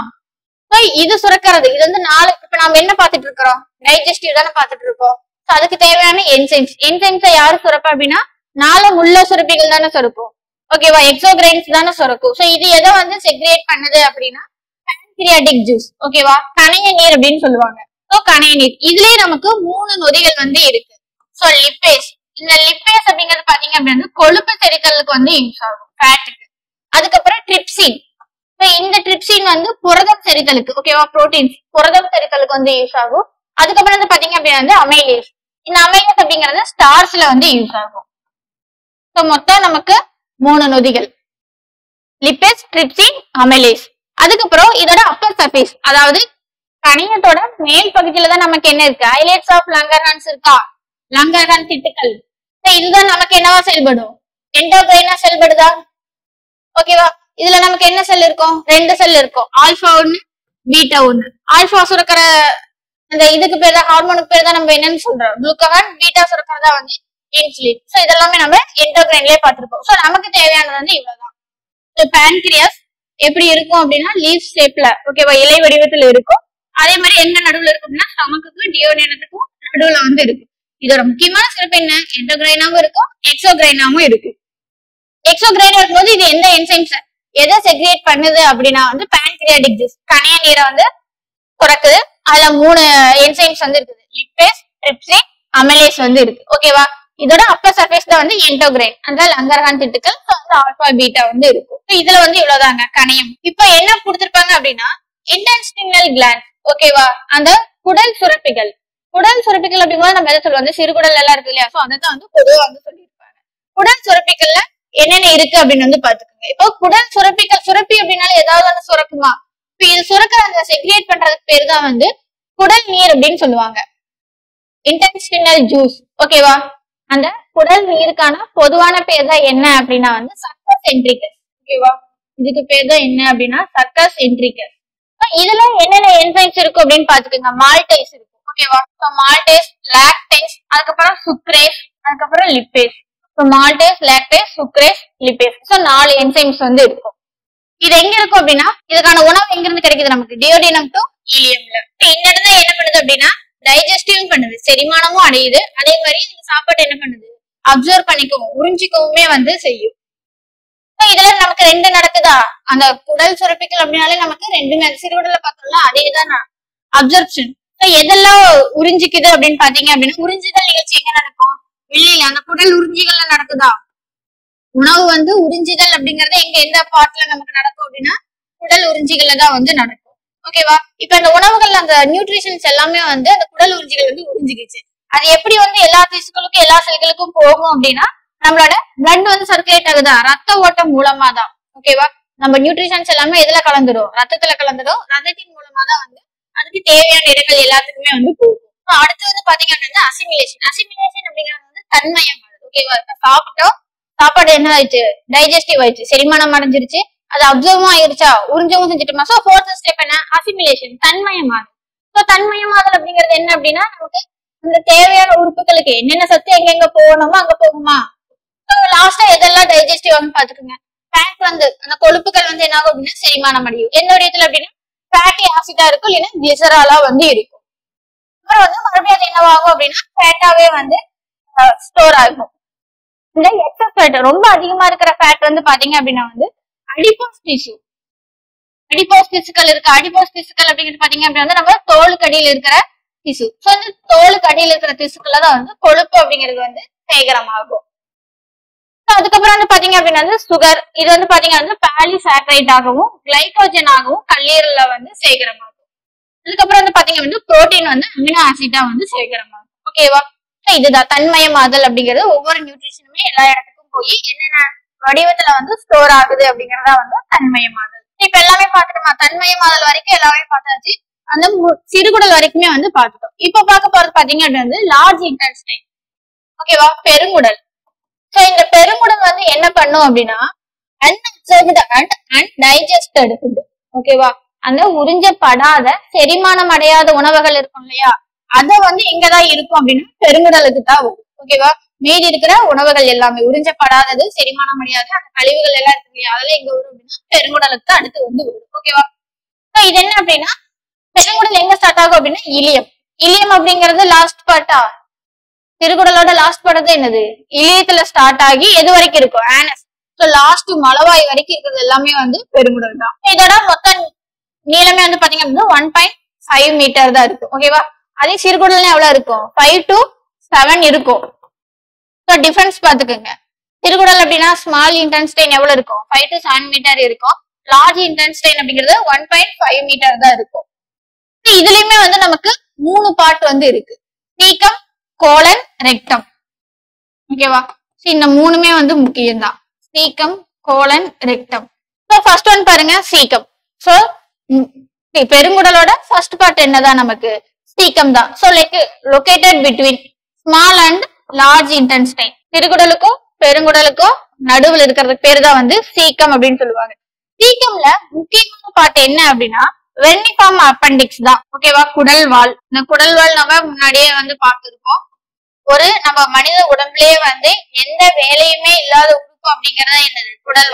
இது சுரக்கிறது, இது வந்து நாலு, இப்ப நம்ம என்ன பாத்துட்டு இருக்கிறோம், டைஜஸ்டிவ் தானே பாத்துட்டு இருக்கோம். அதுக்கு தேவையான என்சைம்ஸ், என்சைம்ஸை யாரு சுரப்பா அப்படின்னா நாளம் உள்ள சுரப்பிகள் தானே சுரக்கும். ஓகேவா? எக்ஸோகிரைன்ஸ் தானே சுரக்கும். சோ இது எதை வந்து செக்ரியேட் பண்ணுது அப்படின்னா பான்கிரியாட்டிக் ஜூஸ். ஓகேவா? கணைய நீர் அப்படின்னு சொல்லுவாங்க. சோ கணைய நீர் இதுலயே நமக்கு மூணு நொதிகள் வந்து இருக்கு. சோ லிப்பேஸ், இந்த லிப்பேஸ் அப்படிங்கிறது பாத்தீங்க அப்படின்னா கொழுப்பு செரித்தலுக்கு வந்து யூஸ் ஆகும், ஃபேட்டுக்கு. அதுக்கப்புறம் ட்ரிப்சின், இந்த ட்ரிப்சின் வந்து புரதம் செரித்தலுக்கு, ஓகேவா, புரோட்டீன்ஸ் புரதம் செரித்தலுக்கு வந்து யூஸ் ஆகும். அதுக்கப்புறம் வந்து பாத்தீங்க அப்படின்னா வந்து அமைலேஸ், இந்த அமைலேஸ் அப்படிங்கறது ஸ்டார்ஸ்ல வந்து யூஸ் ஆகும். சோ மொத்தம் நமக்கு மூணு நொதிகள், லிப்பேஸ், ட்ரிப்சின், அமைலேஸ். அதுக்கப்புறம் இதோட அப்பர் சர்ஃபேஸ், அதாவது கணையத்தோட மேல் பகுதியில தான் நமக்கு என்ன இருக்கு, ஐலேட்ஸ் ஆஃப் லங்கர்ஹான்ஸ் இருக்கா, லங்கர்ஹான் திட்டுக்கள். இதுதான் நமக்கு என்னவா செயல்படும், எண்டோகிரைனா செயல்படுதா. ஓகேவா? இதுல நமக்கு என்ன செல் இருக்கும், ரெண்டு செல் இருக்கும், ஆல்பா ஒண்ணு பீட்டா ஒண்ணு. ஆல்பா சுரக்கிற அந்த இதுக்கு பேர் தான், ஹார்மோனுக்கு பேர் தான் நம்ம என்னன்னு சொல்றோம் குளுக்ககான், பீட்டா சுரக்கிறதா வந்து இன்சுலின். சோ இதெல்லாமே நம்ம எண்டோகிரைன்லயே பாத்துருப்போம். சோ நமக்கு தேவையானது வந்து இவ்வளவுதான். பேன்கிரியாஸ் எப்படி இருக்கும் அப்படின்னா லீஃப் ஷேப்ல, ஓகேவா, இலை வடிவத்துல இருக்கும். அதே மாதிரி எங்க நடுவுல இருக்கு அப்படின்னா ஸ்டொமக்குக்கும் டியோடினத்துக்கும் நடுவுல வந்து இருக்கு. இதோட முக்கியமான சிறப்பு என்ன, எண்டோகிரைனாவும் இருக்கும் எக்ஸோகிரைனாவும் இருக்கு. எக்ஸோகிரைனா இருக்கும்போது இது எந்த என்சைம்ஸ் எதை செக்ரியேட் பண்ணுது அப்படின்னா வந்து pancreatic juice கணைய நீரை வந்து குறைக்குது. அதுல மூணு என்சைம்ஸ் வந்து இருக்குது, லிப்பேஸ், ட்ரிப்சின், அமிலேஸ் வந்து இருக்கு. ஓகேவா, இதோட அப்பர் சர்ஃபேஸ் தான் வந்து எண்டோகிரைன், அந்த லங்கர்ஹான் திட்டுக்கள் ஆல்பா பீட்டா வந்து இருக்கும். இதுல வந்து இவ்வளவுதாங்க கணையம். இப்ப என்ன கொடுத்திருப்பாங்க அப்படின்னா இன்டெஸ்டினல் கிளாண்ட். ஓகேவா, அந்த குடல் சுரப்பிகள். குடல் சுரப்பிகள் அப்படிங்கும்போது நம்ம எதை சொல்லுவோம், சிறுகுடல் எல்லாம் இருக்கு இல்லையா, சோ அதான் வந்து பொதுவா வந்து சொல்லியிருப்பாங்க. குடல் சுரப்பிகள்ல என்னென்ன இருக்கு அப்படின்னு வந்து பாத்துக்கோங்க. இப்போ குடல் சுரப்பிகள், சுரப்பி அப்படின்னாலும் ஏதாவது வந்து சுரக்குமா, இப்ப இது சுரக்கிற அந்த செக்ரியேட் பண்றதுக்கு பேரு தான் வந்து குடல் நீர் அப்படின்னு சொல்லுவாங்க, இன்டெஸ்டினல் ஜூஸ். ஓகேவா, அந்த குடல் நீருக்கான பொதுவான பேர் தான் என்ன அப்படின்னா வந்து சர்க்கஸ் என்ட்ரிகஸ். ஓகேவா, இதுக்கு பேர் தான் என்ன அப்படின்னா சர்க்கஸ் என்ட்ரிகஸ். இதுல என்னென்ன என்சைம்ஸ் இருக்கும் அப்படின்னு பாத்துக்கோங்க. மால்டேஸ் இருக்கும். ஓகேவா, மால்டேஸ், லாக்டேஸ், அதுக்கப்புறம் சுக்ரேஸ், அதுக்கப்புறம் lipase. Maltase, lactase, sucrase, lipase. So நாலு என்சைம்ஸ் வந்து இருக்கும். இது எங்க இருக்கும் அப்படின்னா இதுக்கான உணவு எங்க இருந்து கிடைக்குது நமக்கு, டியோடினம் டு ஈலியம்ல. இந்த இடத்துல என்ன பண்ணுது அப்படின்னா டைஜஸ்டிவும் பண்ணுது, செரிமானமும் அடையுது. அதே மாதிரி இந்த சாப்பாடு என்ன பண்ணுது, அப்சர்வ் பண்ணிக்கவும் உறிஞ்சிக்கவுமே வந்து செய்யும். இதுல நமக்கு ரெண்டு நடக்குதா, அந்த குடல் சுரப்பிகள் அப்படின்னாலே நமக்கு ரெண்டு சிறுகுடல பார்த்தோம்ல அதேதான் அப்சர்ப்ஷன். எதெல்லாம் உறிஞ்சிக்குது அப்படின்னு பாத்தீங்க அப்படின்னா உறிஞ்சுதல் நிகழ்ச்சி எங்க நடக்கும், வெளியில அந்த குடல் உறிஞ்சிகள்ல நடக்குதா. உணவு வந்து உறிஞ்சிதல் அப்படிங்கறது எங்க எந்த பார்ட்ல நமக்கு நடக்கும் அப்படின்னா குடல் உறிஞ்சிகள்ல தான் வந்து நடக்கும். ஓகேவா, இப்ப அந்த உணவுகள் அந்த நியூட்ரிஷன்ஸ் எல்லாமே வந்து அந்த குடல் உறிஞ்சிகள் வந்து உறிஞ்சிக்கிச்சு. அது எப்படி வந்து எல்லா திசுக்களுக்கும் எல்லா செல்களுக்கும் போகும் அப்படின்னா நம்மளோட பிளட் வந்து சர்க்குலேட் ஆகுதா ரத்த ஓட்டம் மூலமா தான். ஓகேவா, நம்ம நியூட்ரிஷன்ஸ் எல்லாமே எதுல கலந்துடும், ரத்தத்துல கலந்துடும். ரத்தத்தின் மூலமா தான் வந்து அதுக்கு தேவையான இடங்கள் எல்லாத்துக்குமே வந்து போகும். அடுத்து வந்து பாத்தீங்க அப்படின்னா அசிமிலேஷன். அசிமிலேஷன் அப்படிங்கிறது வந்து தன்மயம். ஓகேவா, சாப்பிட்டோம், சாப்பாடு என்ன ஆயிடுச்சு, டைஜஸ்டிவ் ஆயிடுச்சு, செரிமானம் அடைஞ்சிருச்சு, அது அப்சர்வும் ஆயிருச்சா, உறிஞ்சவும் செஞ்சுட்டோமா. சோ ஃபோர்த் ஸ்டெப் என்ன, அசிமிலேஷன், தன்மயமாதல். சோ தன்மயமாதல் அப்படிங்கிறது என்ன அப்படின்னா நமக்கு இந்த தேவையான உறுப்புகளுக்கு என்னென்ன சத்து எங்கெங்க போகணுமோ அங்க போகுமா. லாஸ்டா எதெல்லாம் டைஜஸ்டிவ் ஆகும் பாத்துக்கோங்க. ஃபேட் வந்து அந்த கொழுப்புகள் வந்து என்ன ஆகும் அப்படின்னா செரிமானம் அடையும். எந்த இடத்துல அப்படின்னா ஃபேட்டி ஆசிடா இருக்கும், இல்லைன்னா கிளிசராலா வந்து இருக்கும். அப்புறம் வந்து மறுபடியும் அது என்னவாகும் அப்படின்னா ஃபேட்டாவே வந்து ஸ்டோர் ஆகும். இந்த எக்ஸஸ் ஃபேட் ரொம்ப அதிகமா இருக்கிற ஃபேட் வந்து பாத்தீங்க அப்படின்னா வந்து அடிபோஸ் டிஷ்யூ, அடிபோஸ் திசுக்கள் இருக்கு. அடிபோஸ் திசுக்கள் அப்படிங்கிறது பாத்தீங்க அப்படின்னா வந்து நம்ம தோலுக்கு அடியில் இருக்கிற திசு. சோ வந்து தோலுக்கு அடியில் இருக்கிற திசுக்கள தான் வந்து கொழுப்பு அப்படிங்கிறது வந்து சேகரமாகும். அதுக்கப்புறம் வந்து பாத்தீங்க அப்படின்னா சுகர், இது வந்து பாத்தீங்கன்னா பாலிசாக்கரைட் ஆகவும் கிளைகோஜன் ஆகவும் கல்லீரல்ல வந்து சேகரமாகும். அதுக்கப்புறம் வந்து பாத்தீங்க அப்படின்னா புரோட்டீன் வந்து அமினோ ஆசிடா வந்து சேகரமாகும். ஓகேவா, இதுதான் தன்மயமாதல் அப்படிங்கிறது. ஒவ்வொரு நியூட்ரிஷனுமே எல்லா இடத்துக்கும் போய் என்னென்ன வடிவத்துல வந்து ஸ்டோர் ஆகுது அப்படிங்கறதா வந்து தன்மயமாதல். இப்ப எல்லாமே பாத்துட்டோமா, தன்மயமாதல் வரைக்கும் எல்லாமே பார்த்தாச்சு, அந்த சிறுகுடல் வரைக்குமே வந்து பாத்துட்டோம். இப்ப பார்க்க போறது பாத்தீங்க அப்படின்னா வந்து லார்ஜ் இன்டெஸ்டைன். ஓகேவா, பெருங்குடல். சோ இந்த பெருங்குடல் வந்து என்ன பண்ணும் அப்படின்னா அன்அப்சர்வ்டு அண்ட் அன்டைஜஸ்டட் ஃபுட். ஓகேவா, அந்த உறிஞ்சப்படாத செரிமானம் அடையாத உணவுகள் இருக்கும் இல்லையா, அத வந்து எங்கதான் இருக்கும் அப்படின்னா பெருங்குடலுக்கு தான் வரும். ஓகேவா, மீதி இருக்கிற உணவுகள் எல்லாமே உறிஞ்சப்படாதது, செரிமானம் அடையாத அந்த கழிவுகள் எல்லாம் இருக்கு இல்லையா, அதெல்லாம் எங்க வரும் அப்படின்னா பெருங்குடலுக்கு அடுத்து வந்து வரும். ஓகேவா, இது என்ன அப்படின்னா பெருங்குடல் எங்க ஸ்டார்ட் ஆகும் அப்படின்னா இலியம். இலியம் அப்படிங்கிறது லாஸ்ட் பார்ட்டா, சிறுகுடலோட லாஸ்ட் பார்ட் என்னது, இலியத்துல ஸ்டார்ட் ஆகி எது வரைக்கும் இருக்கும், ஆனஸ். சோ லாஸ்ட் மலவாய் வரைக்கும் இருக்கிறது எல்லாமே வந்து பெருங்குடல் தான். இதோட மொத்த நீளமே வந்து பாத்தீங்க அப்படின்னா ஒன் பாயிண்ட் ஃபைவ் மீட்டர் தான் இருக்கும். ஓகேவா, அதே சிறுகுடல் எவ்வளவு இருக்கும், ஃபைவ் டு செவன் இருக்கும். சோ டிஃபரன்ஸ் பாத்துக்கோங்க. சிறுகுடல் அப்படின்னா ஸ்மால் இன்டென்ஸ்டைன் எவ்வளவு இருக்கும், ஃபைவ் டு செவன் மீட்டர் இருக்கும். லார்ஜ் இன்டென்ஸ்டைன் அப்படிங்கிறது ஒன் பாயிண்ட் ஃபைவ் மீட்டர் தான் இருக்கும். இதுலயுமே வந்து நமக்கு மூணு பார்ட் வந்து இருக்கு, சீக்கம், கோலன், ரெக்டம். ஓகேவா, இந்த மூணுமே வந்து முக்கியம் தான், caecum, colon, rectum. So first one பாருங்க, சீக்கம். சோ பெருங்குடலோட ஃபர்ஸ்ட் பார்ட் என்னதான் நமக்கு, சீக்கம் தான். So like located between small and large intestine. சிறுகுடலுக்கும் பெருங்குடலுக்கும் நடுவில் இருக்கிறதுக்கு பேரு தான் வந்து சீக்கம் அப்படின்னு சொல்லுவாங்க. சீக்கம்ல முக்கியமான பார்ட் என்ன அப்படின்னா வெர்னிஃபார்ம் அப்பெண்டிக்ஸ் தான். ஓகேவா, குடல் வால். இந்த குடல் வால் நம்ம முன்னாடியே வந்து பார்த்திருக்கோம். ஒரு நம்ம மனித உடம்புலயே வந்து எந்த வேலையுமே இல்லாத உறுப்பு அப்படிங்கறத என்னது, குடல் வால்.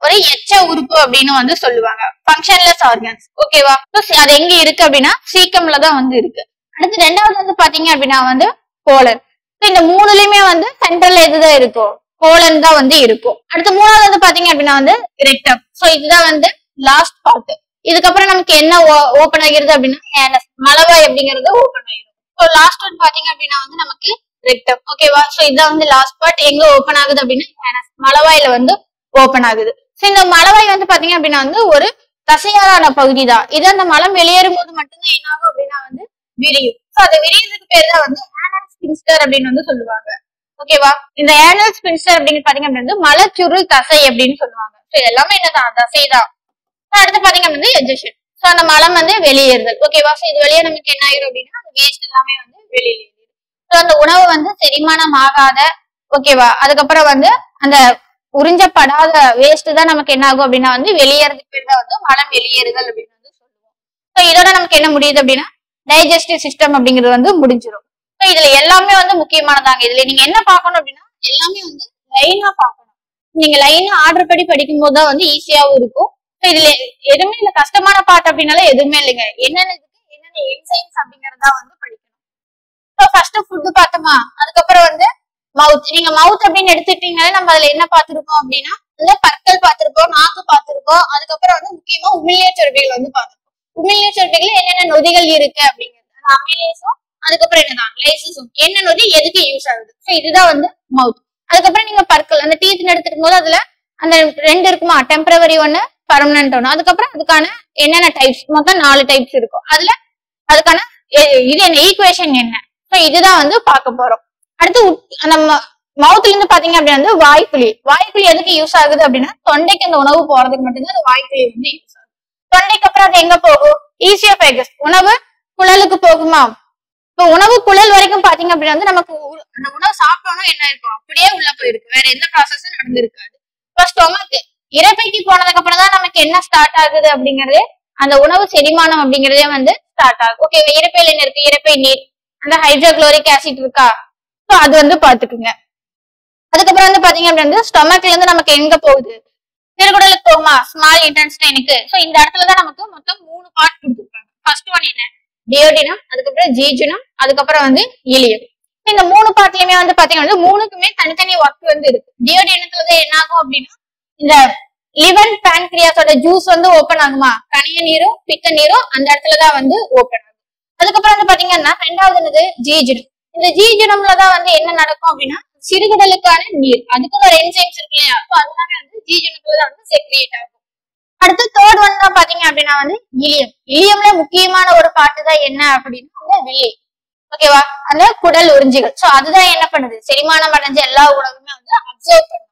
ஒரு எச்ச உறுப்பு அப்படின்னு வந்து சொல்லுவாங்க, ஃபங்க்ஷன்லெஸ் ஆர்கன்ஸ். ஓகேவா? அது எங்க இருக்கு அப்படின்னா சீக்கம்ல தான் வந்து இருக்கு. அடுத்து ரெண்டாவது வந்து பாத்தீங்க அப்படின்னா வந்து கோலன். இந்த மூணுலயுமே வந்து சென்ட்ரல்ல எதுதான் இருக்கும், கோலன் தான் வந்து இருக்கும். அடுத்து மூணாவது வந்து பாத்தீங்க அப்படின்னா வந்து ரெக்டம். சோ இதுதான் வந்து லாஸ்ட் பார்ட். இதுக்கப்புறம் நமக்கு என்ன ஓபன் ஆகிறது அப்படின்னா மலவாய் அப்படிங்கறது ஓபன் ஆயிடும். ஸோ லாஸ்ட் ஒன் பாத்தீங்க அப்படின்னா வந்து நமக்கு ரெக்டம். ஓகேவா? சோ இதான் வந்து லாஸ்ட் பார்ட். எங்க ஓபன் ஆகுது அப்படின்னா மலவாயில வந்து ஓபன் ஆகுது. சோ இந்த மலவாய் வந்து பாத்தீங்க அப்படின்னா வந்து ஒரு தசையாலான பகுதி தான். இது அந்த மலம் வெளியேறும் போது மட்டும்தான் என்ன ஆகும் அப்படின்னா வந்து விரியும். சோ அது விரியறதுக்கு பேர் தான் வந்து ஆனல் ஸ்பின்ஸ்டர் அப்படின்னு வந்து சொல்லுவாங்க. ஓகேவா? இந்த ஆனல் ஸ்பின்ஸ்டர் அப்படின்னு பாத்தீங்க அப்படின்னா மலச்சுருள் தசை அப்படின்னு சொல்லுவாங்க. சோ எல்லாமே என்னதான் தசை தான். அடுத்து பாத்தீங்க அப்படின்னா எஜெக்ஷன். சோ அந்த மலம் வந்து வெளியேறுதல். ஓகேவா? சோ இது வெளியே நமக்கு என்ன ஆயிரும் அப்படின்னா அந்த வேஸ்ட் எல்லாமே வந்து வெளியேறுது. சோ அந்த உணவு வந்து செரிமானம் ஆகாத, ஓகேவா, அதுக்கப்புறம் வந்து அந்த உறிஞ்சப்படாத வேஸ்ட் தான் நமக்கு என்ன ஆகும் அப்படின்னா வந்து வெளியேறதுக்கு பேர் தான் வந்து மலம் வெளியேறுதல் அப்படின்னு வந்து சொல்லுவோம். சோ இதோட நமக்கு என்ன முடியுது அப்படின்னா டைஜஸ்டிவ் சிஸ்டம் அப்படிங்கிறது வந்து முடிஞ்சிடும். சோ இதுல எல்லாமே வந்து முக்கியமானதாங்க. இதுல நீங்க என்ன பார்க்கணும் அப்படின்னா எல்லாமே வந்து லைனா பார்க்கணும். நீங்க லைனா ஆர்டர் படி படிக்கும் போதுதான் வந்து ஈஸியாவும் இருக்கும். இதுல எதுவுமே இல்ல கஷ்டமான பார்ட் அப்படின்னால எதுவுமே இல்லைங்க. என்னென்ன என்னென்ன என்சைம்ஸ் அப்படிங்கறதா வந்து படிக்கணும். ஃபர்ஸ்ட் ஃபுட் பார்த்தோமா, அதுக்கப்புறம் வந்து மவுத். நீங்க மவுத் அப்படின்னு எடுத்துட்டீங்கனாலே நம்ம அதுல என்ன பார்த்திருக்கோம் அப்படின்னா இந்த பற்கள் பார்த்திருக்கோம், நாக்கு பார்த்திருக்கோம், அதுக்கப்புறம் வந்து முக்கியமா உமிழ்நீர் சுரப்பிகள் வந்து பார்த்திருக்கோம். உமிழ்நீர் சுரப்பிகள் என்னென்ன நொதிகள் இருக்கு அப்படிங்கிறது அமிலேஸும் அதுக்கப்புறம் என்னதான் லைசஸும் என்ன நொதி எதுக்கு யூஸ் ஆகுது. ஸோ இதுதான் வந்து மவுத். அதுக்கப்புறம் நீங்க பற்கள் அந்த டீத் எடுத்துக்கும் போது அதுல அந்த ரெண்டு இருக்குமா, டெம்பரவரி ஒண்ணு பர்மனன்ட் ஒண்ணு. அதுக்கப்புறம் அதுக்கான என்னென்ன டைப்ஸ் மொத்தம் நாலு டைப்ஸ் இருக்கும். அதுல அதுக்கான இது என்ன ஈக்குவேஷன் என்ன, ஸோ இதுதான் வந்து பார்க்க போறோம். அடுத்து அந்த மவுத்ல இருந்து பாத்தீங்க அப்படின்னா வந்து வாய்க்குழி. வாய்க்குழி எதுக்கு யூஸ் ஆகுது அப்படின்னா தொண்டைக்கு அந்த உணவு போறதுக்கு மட்டும்தான் அந்த வாய்க்குழி வந்து யூஸ் ஆகுது. தொண்டைக்கு அப்புறம் அது எங்க போகும், ஈசியோபேகஸ். உணவு குழலுக்கு போகுமா. இப்போ உணவு குழல் வரைக்கும் பாத்தீங்க அப்படின்னா வந்து நமக்கு அந்த உணவு சாப்பிட்டோம்னா என்ன இருக்கும் அப்படியே உள்ள போயிருக்கு, வேற எந்த ப்ராசஸும் நடந்திருக்காது. இப்போ ஸ்டொமக் இறைப்பைக்கு போனதுக்கு அப்புறம் தான் நமக்கு என்ன ஸ்டார்ட் ஆகுது அப்படிங்கறது அந்த உணவு செரிமானம் அப்படிங்கறதே வந்து ஸ்டார்ட் ஆகும். ஓகே, இறைப்பையில என்ன இருக்கு, இறைப்பை நீர், அந்த ஹைட்ரோகுளோரிக் ஆசிட் இருக்கா, ஸோ அது வந்து பாத்துக்குங்க. அதுக்கப்புறம் வந்து பாத்தீங்க அப்படின்னா ஸ்டொமக்ல இருந்து நமக்கு எங்க போகுது, சிறுகுடலுக்கு போகுமா, ஸ்மால் இன்டெஸ்டைனுக்கு. ஸோ இந்த இடத்துலதான் நமக்கு மொத்தம் மூணு பார்ட் கொடுத்துருக்காங்க. ஃபர்ஸ்ட் ஒன் என்ன, டியோடினம், அதுக்கப்புறம் ஜீஜனம், அதுக்கப்புறம் வந்து இலியம். இந்த மூணு பார்ட்லயுமே வந்து பாத்தீங்கன்னா மூணுக்குமே தனித்தனி ஒர்க் வந்து இருக்கு. டியோடினத்துல என்ன ஆகும் அப்படின்னா இந்த லிவர் பேன்கிரியாஸோட ஜூஸ் வந்து ஓபன் ஆகுமா, கனிய நீரும் பித்த நீரும் அந்த இடத்துலதான் வந்து ஓபன் ஆகும். அதுக்கப்புறம் வந்து பாத்தீங்கன்னா ரெண்டாவது என்னது ஜீஜனம். இந்த ஜீஜனம்லதான் வந்து என்ன நடக்கும் அப்படின்னா சிறுகுடலுக்கான நீர், அதுக்கு ஒரு என்சைம்ஸ் இருக்கு இல்லையா, அதனால வந்து ஜீஜனத்துலதான் வந்து செக்ரியேட் ஆகும். அடுத்து தேர்ட் ஒன் தான் பாத்தீங்க அப்படின்னா வந்து இலியம். இலியம்ல முக்கியமான ஒரு பாட்டு தான் என்ன அப்படின்னா அந்த வில்லி. ஓகேவா, அந்த குடல் உறிஞ்சிகள். சோ அதுதான் என்ன பண்ணுது, செரிமானம் அடைஞ்ச எல்லா உணவுமே வந்து அப்சர்வ் பண்ணும்.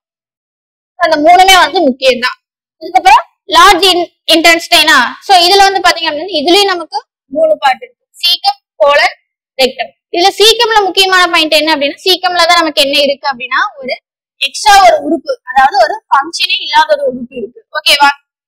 அந்த மூணுமே வந்து முக்கியம் தான். அதுக்கப்புறம் லார்ஜ் இன்டெஸ்டைனா. சோ இதுல வந்து பாத்தீங்க அப்படின்னா இதுலயும் நமக்கு மூணு பார்ட் இருக்கு, சீக்கம், கோலன், ரெக்டம். இதுல சீக்கம்ல முக்கியமான பாயிண்ட் என்ன அப்படின்னா சீக்கம்ல தான் நமக்கு என்ன இருக்கு அப்படின்னா ஒரு எக்ஸ்ட்ரா ஒரு உறுப்பு, அதாவது ஒரு ஃபங்க்ஷனே இல்லாத ஒரு உறுப்பு இருக்கு. ஓகேவா,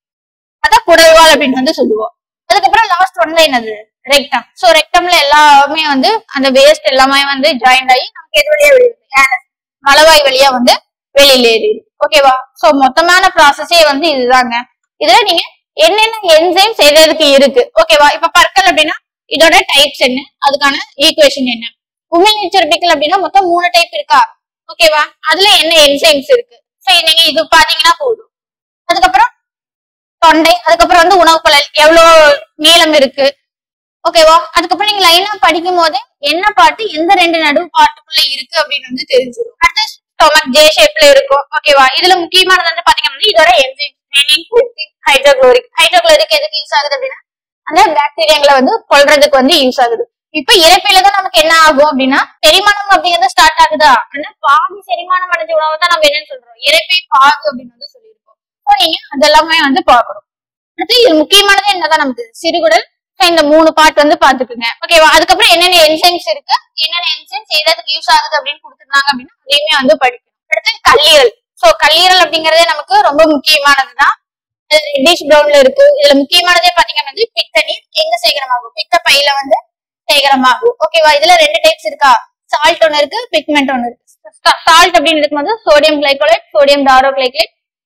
அதான் குடல்வால் அப்படின்னு வந்து சொல்லுவோம். அதுக்கப்புறம் லாஸ்ட் ஒன்ல என்னது ரெக்டம். சோ ரெக்டம்ல எல்லாமே வந்து அந்த வேஸ்ட் எல்லாமே வந்து ஜாயிண்ட் ஆகி நமக்கு எது வழியா வெளியே மலவாய் வழியா வந்து வெளியில ஏறிடு. ஓகேவா, சோ மொத்தமான ப்ராசஸே வந்து இதுதாங்க. இதுல நீங்க என்னென்ன என்சைம்ஸ் எதுக்கு இருக்கு. ஓகேவா, இப்ப பற்கள் அப்படின்னா இதோட டைப்ஸ் என்ன, அதுக்கான ஈக்குவேஷன் என்ன. உமிழ்நீர் சுரப்பிகள் அப்படின்னா மொத்தம் மூணு டைப் இருக்கா. ஓகேவா, அதுல என்ன என்சைம்ஸ் இருக்கு, சோ நீங்க இது பாத்தீங்கன்னா போதும். அதுக்கப்புறம் தொண்டை, அதுக்கப்புறம் வந்து உணவு குழல் எவ்வளவு நீளம் இருக்கு. ஓகேவா, அதுக்கப்புறம் நீங்க லைனா படிக்கும் போதே என்ன பாட்டு எந்த ரெண்டு நடுவு பாட்டுக்குள்ள இருக்கு அப்படின்னு வந்து தெரிஞ்சிடும். அடுத்த ஸ்டொமக் ஜே ஷேப்ல இருக்கும். ஓகேவா, இதுல முக்கியமானது வந்து பாத்தீங்கன்னா இதோட என்சைம் ஹைட்ரோகுளோரிக். ஹைட்ரோகுளோரிக் எதுக்கு யூஸ் ஆகுது அப்படின்னா அந்த பாக்டீரியாங்களை வந்து கொல்றதுக்கு வந்து யூஸ் ஆகுது. இப்ப இறைப்பையில தான் நமக்கு என்ன ஆகும் அப்படின்னா செரிமானம் அப்படிங்கிறது ஸ்டார்ட் ஆகுதா, ஆனா பாதி செரிமானம் அடைஞ்ச உணவு தான் நம்ம என்னன்னு சொல்றோம், இறைப்பை பாகு அப்படின்னு வந்து சொல்லியிருக்கோம். நீங்க அதெல்லாமே வந்து பாக்கணும். அடுத்து இது முக்கியமானது என்னதான் நமக்கு சிறுகுடல். இந்த மூணு பார்ட் வந்து பாத்துக்குங்க. ஓகேவா, அதுக்கப்புறம் என்னென்ன என்சைம்ஸ் இருக்கு, என்னென்ன என்சைம்ஸ் எதுக்கு யூஸ் ஆகுது அப்படின்னு கொடுத்துருந்தாங்க அப்படின்னா அதையுமே வந்து படிக்கணும். அடுத்து கல்லீரல். சோ கல்லீரல் அப்படிங்கறதே நமக்கு ரொம்ப முக்கியமானதுதான். ரெட்டிஷ் பிரவுன்ல இருக்கு. இதுல முக்கியமானதே பாத்தீங்கன்னா வந்து பித்த நீர் எங்க சேகரமாகும், பித்த பையில வந்து சேகரமாகும். ஓகேவா, இதுல ரெண்டு டைப்ஸ் இருக்கா, சால்ட் ஒன்னு இருக்கு, பிக்மெண்ட் ஒன்னு இருக்கு. சால்ட் அப்படின்னு இருக்கும்போது sodium glycolate, sodium tauroglycolate,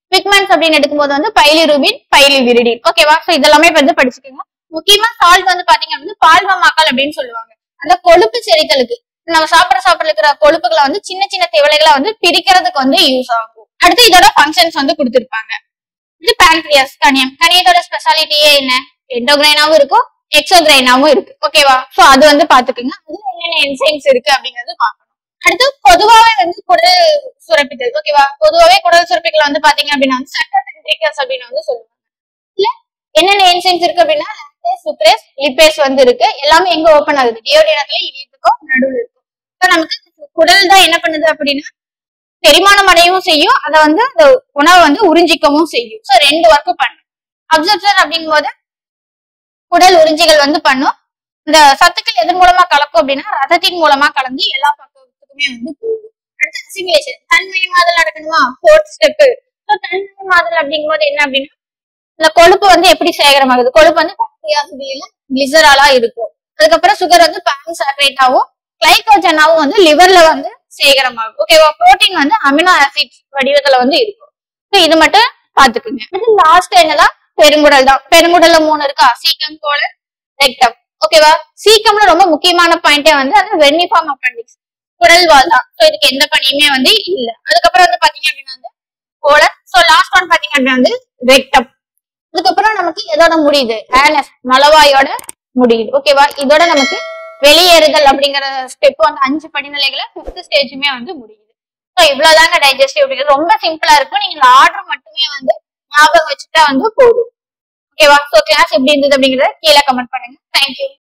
pigments அப்படின்னு எடுக்கும்போது வந்து பைலிருபின், பைலிவிரிடின். ஓகேவா? சோ இதெல்லாமே வந்து படிச்சுக்கோங்க. முக்கியமா சால்ட் வந்து பாத்தீங்கன்னா வந்து பால்வமாக்கல் அப்படின்னு சொல்லுவாங்க. அந்த கொழுப்பு செரித்தலுக்கு நம்ம சாப்பிட சாப்பிட இருக்கிற கொழுப்புகளை வந்து சின்ன சின்ன திவலைகளை வந்து பிரிக்கிறதுக்கு வந்து யூஸ் ஆகும். அடுத்து இதோட ஃபங்க்ஷன்ஸ் வந்து கொடுத்திருப்பாங்க. இது பான்கிரியாஸ், கணியம். கணியத்தோட ஸ்பெஷாலிட்டியே என்ன? எண்டோகிரைனாவும் இருக்கும், எக்ஸோகிரைனாவும் இருக்கு. ஓகேவா? சோ அது வந்து பாத்துக்கோங்க. அதுல என்னென்ன என்சைம்ஸ் இருக்கு அப்படிங்கறது பாக்கணும். அடுத்து பொதுவாவே வந்து குடல் சுரப்பிகள். ஓகேவா? பொதுவாவே குடல் சுரப்பிகள் வந்து பாத்தீங்க அப்படின்னா வந்து சட்டசென்ட்ரிகஸ் அப்படின்னு வந்து சொல்லுவாங்க. இல்ல என்னென்ன என்சைம்ஸ் இருக்கு அப்படின்னா லாக்டேஸ், சுக்ரேஸ், லிப்பேஸ் வந்து இருக்கு. எல்லாமே எங்க ஓபன் ஆகுது? டியோடினத்துல இதயத்துக்கும் நடுவுல இருக்கும். நமக்கு குடல் தான் என்ன பண்ணுது அப்படின்னா செரிமானம் அடையவும் செய்யும், அதை வந்து அந்த உணவை வந்து உறிஞ்சிக்கவும் செய்யும். சோ ரெண்டு ஒர்க் பண்ணும். அப்சர்ப்ஷன் அப்படிங்கும் போது குடல் உறிஞ்சிகள் வந்து பண்ணும். இந்த சத்துக்கள் எதன் மூலமா கலக்கும் அப்படின்னா ரத்தத்தின் மூலமா கலந்து எல்லா பக்கத்துக்குமே வந்து போகும். அடுத்து அசிமிலேஷன், தன்மயமாதல் நடக்கணுமா? Fourth step. ஸோ தன்மயமாதல் அப்படிங்கும் போது என்ன அப்படின்னா இந்த கொழுப்பு வந்து எப்படி சேகரமாகுது? கொழுப்பு வந்து பாக்டீரியாசிட்டியில கிளிசராலா இருக்கும். அதுக்கப்புறம் சுகர் வந்து பாலிசாக்கரைட்டாவும் கிளைகோஜனாவும் வந்து லிவர்ல வந்து சேகரமாகும். ஓகேவா? புரோட்டீன் வந்து அமினோ ஆசிட் வடிவத்துல வந்து இருக்கும். இது மட்டும் பாத்துக்குங்க. அடுத்து லாஸ்ட் என்னதான் பெருங்குடல் தான். பெருங்குடல்ல மூணு இருக்கா? Caecum, colon, rectum. ஓகேவா? சீக்கம்ல ரொம்ப முக்கியமான பாயிண்டே வந்து அது வெர்னிஃபார்ம் அப்பெண்டிக்ஸ், குடல் வால் தான். ஸோ இதுக்கு எந்த பணியுமே வந்து இல்ல. அதுக்கப்புறம் வந்து பாத்தீங்க அப்படின்னா வந்து கோலன். ஸோ லாஸ்ட் ஒன் பாத்தீங்க அப்படின்னா வந்து ரெக்டம். அதுக்கப்புறம் நமக்கு எதோட முடியுது? ஆனஸ், மலவாயோட முடியுது. ஓகேவா? இதோட நமக்கு வெளியேறுதல் அப்படிங்கிற ஸ்டெப் வந்து அஞ்சு படிநிலைகளை பிப்த் ஸ்டேஜுமே வந்து முடியுது. ஸோ இவ்வளவுதாங்க டைஜஸ்டிவ் அப்படிங்கிறது. ரொம்ப சிம்பிளா இருக்கும். நீங்க இந்த ஆர்டர் மட்டுமே வந்து ஞாபகம் வச்சுட்டா வந்து போதும். ஓகேவா? ஸோ கிளாஸ் எப்படி இருந்தது அப்படிங்கறத கீழே கமெண்ட் பண்ணுங்க. தேங்க்யூ.